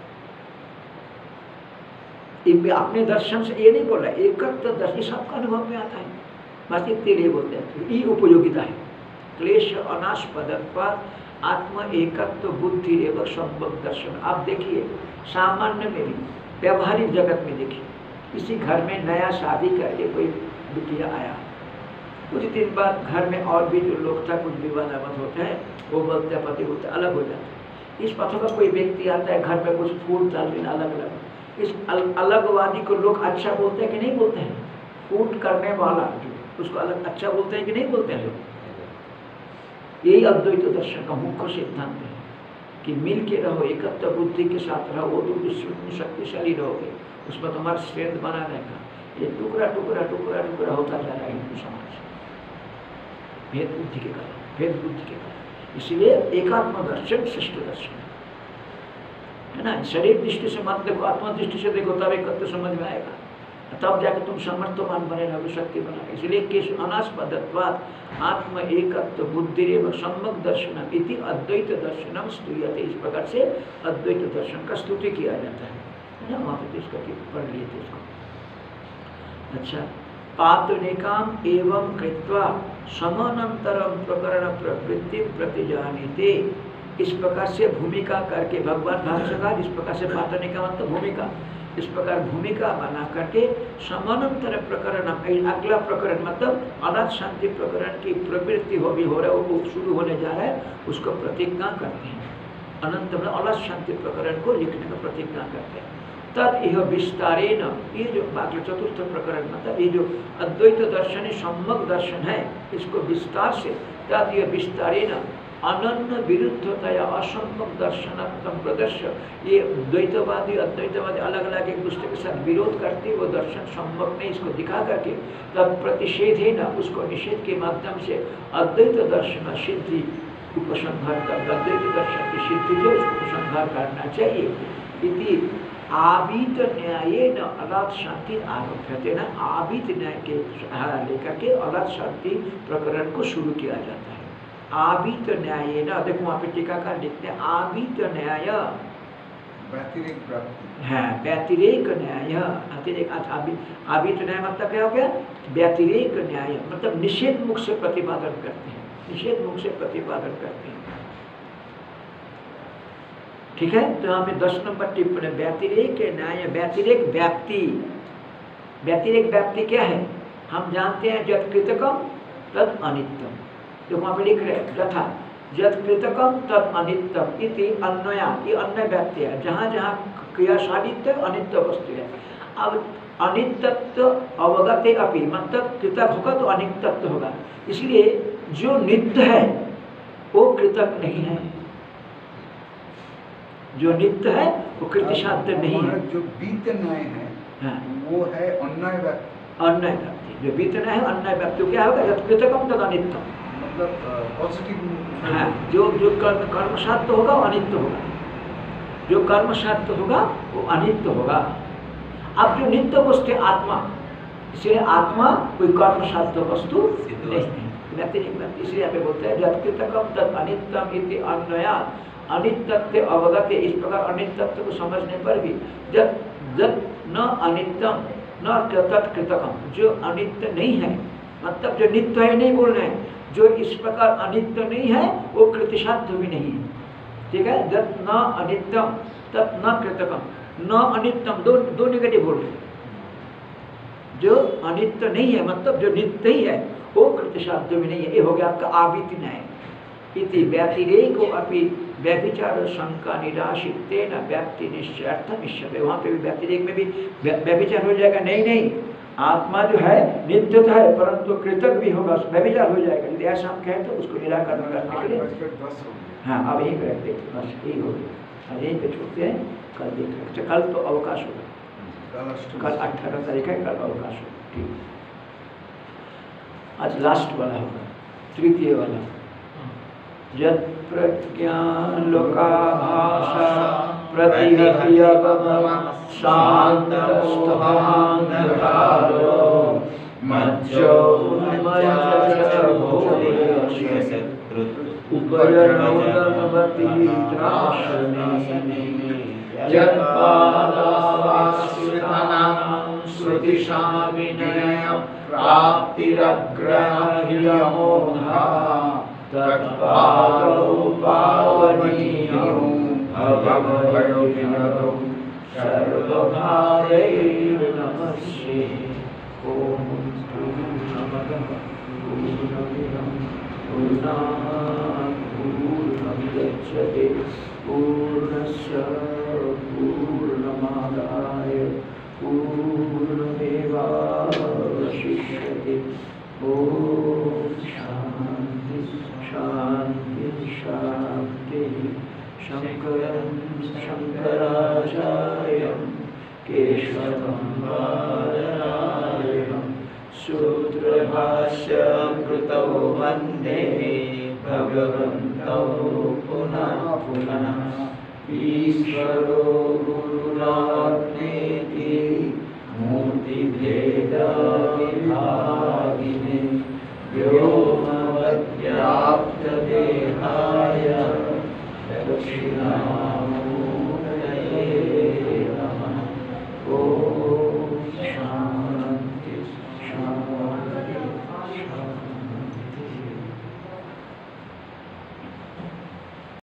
अपने दर्शन से ये नहीं बोल रहा, एकत्व दर्शन सबका अनुभव में आता है, बस इतने लिए बोलते हैं। ये उपयोगिता है। क्लेश अनास्पदत्वात् आत्म एकत्व बुद्धि एवं सम्यक् दर्शन। आप देखिए सामान्य में भी, व्यवहारिक जगत में देखिए, किसी घर में नया शादी करके कोई बिटिया आया, कुछ दिन बाद घर में और भी जो लोग था, कुछ विवाद होते हैं, वो बोलते हैं पति बोलते अलग हो जाते हैं। इस पथों का कोई व्यक्ति आता है घर में, कुछ फूल डाल देना अलग अलग, इस अलगवादी को लोग अच्छा बोलते हैं कि नहीं बोलते हैं? फूट करने वाला उसको अलग अच्छा बोलते हैं कि नहीं बोलते हैं लोग? यही अद्वैत दर्शन का मुख्य सिद्धांत है कि मिल के रहो, एकत्व बुद्धि के साथ रहो, वो तुम विश्व शक्तिशाली रहोगे, उसमें तुम्हारा स्ट्रेंथ बना रहेगा। ये टुकड़ा टुकड़ा टुकड़ा टुकड़ा होता जा रहा है हिंदू समाज, भेद बुद्धि के कारण, भेद बुद्धि के कारण। इसलिए एकात्म दर्शन श्रेष्ठ दर्शन है ना। शरीर दृष्टि से मत देखो, आत्मा दृष्टि से देखो, तब एकत्व समझ में आएगा, तब जाकर तुम समर्थवान बने रहोगे, शक्ति बनाओगे। इसलिए केश अनास्पदत्वात् आत्म एकत्व बुद्धि एवं सम्यक् दर्शनम इति अद्वैत दर्शनम स्तूयते। इस प्रकार से अद्वैत दर्शन का स्तुति किया जाता है ना। वहाँ पे इसका पढ़ लिए थे इसको। अच्छा, पातुनिकाम एवं कृत्वा समानंतरम प्रकरण प्रवृत्ति प्रतिजानीते। इस प्रकार से भूमिका करके भगवान भाष्यकार इस प्रकार से पातुनिका मतलब भूमिका, इस प्रकार भूमिका बना करके समानांतर प्रकरण, अगला प्रकरण मतलब अनाथ शांति प्रकरण की प्रवृत्ति हो रहा है, वो शुरू होने जा रहा है, उसको प्रतिज्ञा करते हैं। अनंत में अनाथ शांति प्रकरण को लिखने का प्रतिज्ञा करते हैं। तद यह विस्तारेण, ये जो बाकी चतुर्थ प्रकरण मतलब ये जो अद्वैत दर्शन सम्यक् दर्शन है, इसको विस्तार से तद यह विस्तारेण अनन्य विरुद्धतया असम्यक् दर्शनात्म प्रदर्शन। ये द्वैतवादी अद्वैतवादी अलग अलग एक दूसरे के साथ विरोध करते, वो दर्शन सम्यक् नहीं, इसको दिखा करके तब प्रतिषेधे न, उसको निषेध के माध्यम से अद्वैत दर्शन सिद्धि उपसंहार कर, अद्वैत दर्शन की सिद्धि जो उसको उपसंहार करना चाहिए। इति आबीत न्याय न अनाथ शांति आरभ्यते न, आबीत न्याय के सहारा लेकर के अनाथ शांति प्रकरण को शुरू किया जाता है। आबीत न्याय न, देखो वहाँ पे टीकाकार लिखते हैं आबीत न्याय, व्यतिरेक प्राप्ति है, व्यतिरेक न्याय, अतिरेक। आबीत न्याय मतलब क्या हो गया? व्यतिरेक न्याय मतलब निषेध मुख से प्रतिपादन करते हैं, निषेध मुख से प्रतिपादन करते हैं। ठीक है, तो यहाँ पे 10 नंबर टिप्पणी, व्यतिरेक न्याय, व्यतिरेक व्याप्ति। व्यतिरेक व्याप्ति क्या है? हम जानते हैं यत् कृतकम तद अनित्यम, जो वहाँ पे लिख रहे हैं यथा यत् कृतकम तद अनित्यम इति अन्वया, ये अन्वय व्याप्ति है, जहाँ जहाँ क्रियाशालित्व अनित्य वस्तु है। अब अनित्यत्व अवगते अपि मतलब कृतक होगा तो अनित्यत्व होगा, इसलिए जो नित्य है वो कृतक नहीं है, जो नित्य है वो कृत्य साध्य नहीं है। जो बीत न्याय है हाँ, वो है अन्याय व्याप्ति। अन्याय व्याप्ति, जो बीत न्याय है अन्याय व्याप्ति क्या होगा? यत् कृतकम तद अनित्यम, मतलब पॉजिटिव हाँ, जो जो कर्म साध्य होगा वो अनित्य होगा। जो कर्म साध्य होगा वो अनित्य होगा। अब जो नित्य वस्तु आत्मा, इसलिए आत्मा कोई कर्म साध्य वस्तु नहीं है, इसलिए यहाँ पे बोलते हैं जत्कृतकम तत् अनित्यम इति अन्वया, अनित्यत्व अवगत। इस प्रकार अनित्यत्व को समझने पर भी जत जत न अनित्यम न तत्कृतकम, जो अनित्य नहीं है, मतलब जो नित्य है नहीं बोल रहे हैं, जो इस प्रकार अनित्य नहीं है वो कृतिसाध्य भी नहीं है। ठीक है, जत न अनित्यम तत् न कृतकम, न अनित्यम दो नेगेटिव बोल रहे हैं। जो अनित्य नहीं है मतलब जो नित्य ही है वो कृतिसाध्य भी नहीं है। ये हो गया आपका आविति न्याय। इति व्यतिरेको अपि व्यभिचार शंका निराशितेन व्याप्ति निश्चयार्थम इष्यते। वहाँ पे भी व्यतिरेक में भी व्यभिचार हो जाएगा। नहीं, आत्मा जो है नित्य तो है परंतु कृतक भी होगा, व्यभिचार हो जाएगा। यदि ऐसा हम कहें तो उसको निराकरण करने के लिए हाँ अब यहीं पर रखते हैं, बस यही हो गया। अब यहीं पे छूटते हैं, कल देख रहे। कल तो अवकाश होगा, कल 18 तारीख है, कल अवकाश होगा। ठीक, आज लास्ट वाला होगा, तृतीय वाला। यत् प्रज्ञान लोकाभासा प्रतिहत्यवम शान्तस्थान्धकारो मज्जो उपयनोदमवति त्रासने यत्पादावाश्रितानां श्रुतिशाविनय प्राप्तिरग्रह्यमोघा तत्पादौ पावनीयो भवभयोविनदौ सर्वभारैर्नमस्ये। ॐ पूर्णमदः पूर्णमिदं पूर्णात् पूर्णमुदच्यते पूर्णस्य पूर्णमादाय पूर्णमेवावशिष्यते। ॐ शान्ति शान्ति शान्तिः। शङ्करं शङ्कराचार्यं केशवं बादरायणं सूत्रभाष्यं कृतौ वन्दे भगवन्तौ पुनः पुनः। ईश्वरो गुरुरात्मेति मूर्तिभेदविभागिने व्योमवद्व्याप्तदेहाय दक्षिणामूर्तये नमः। ॐ शान्ति।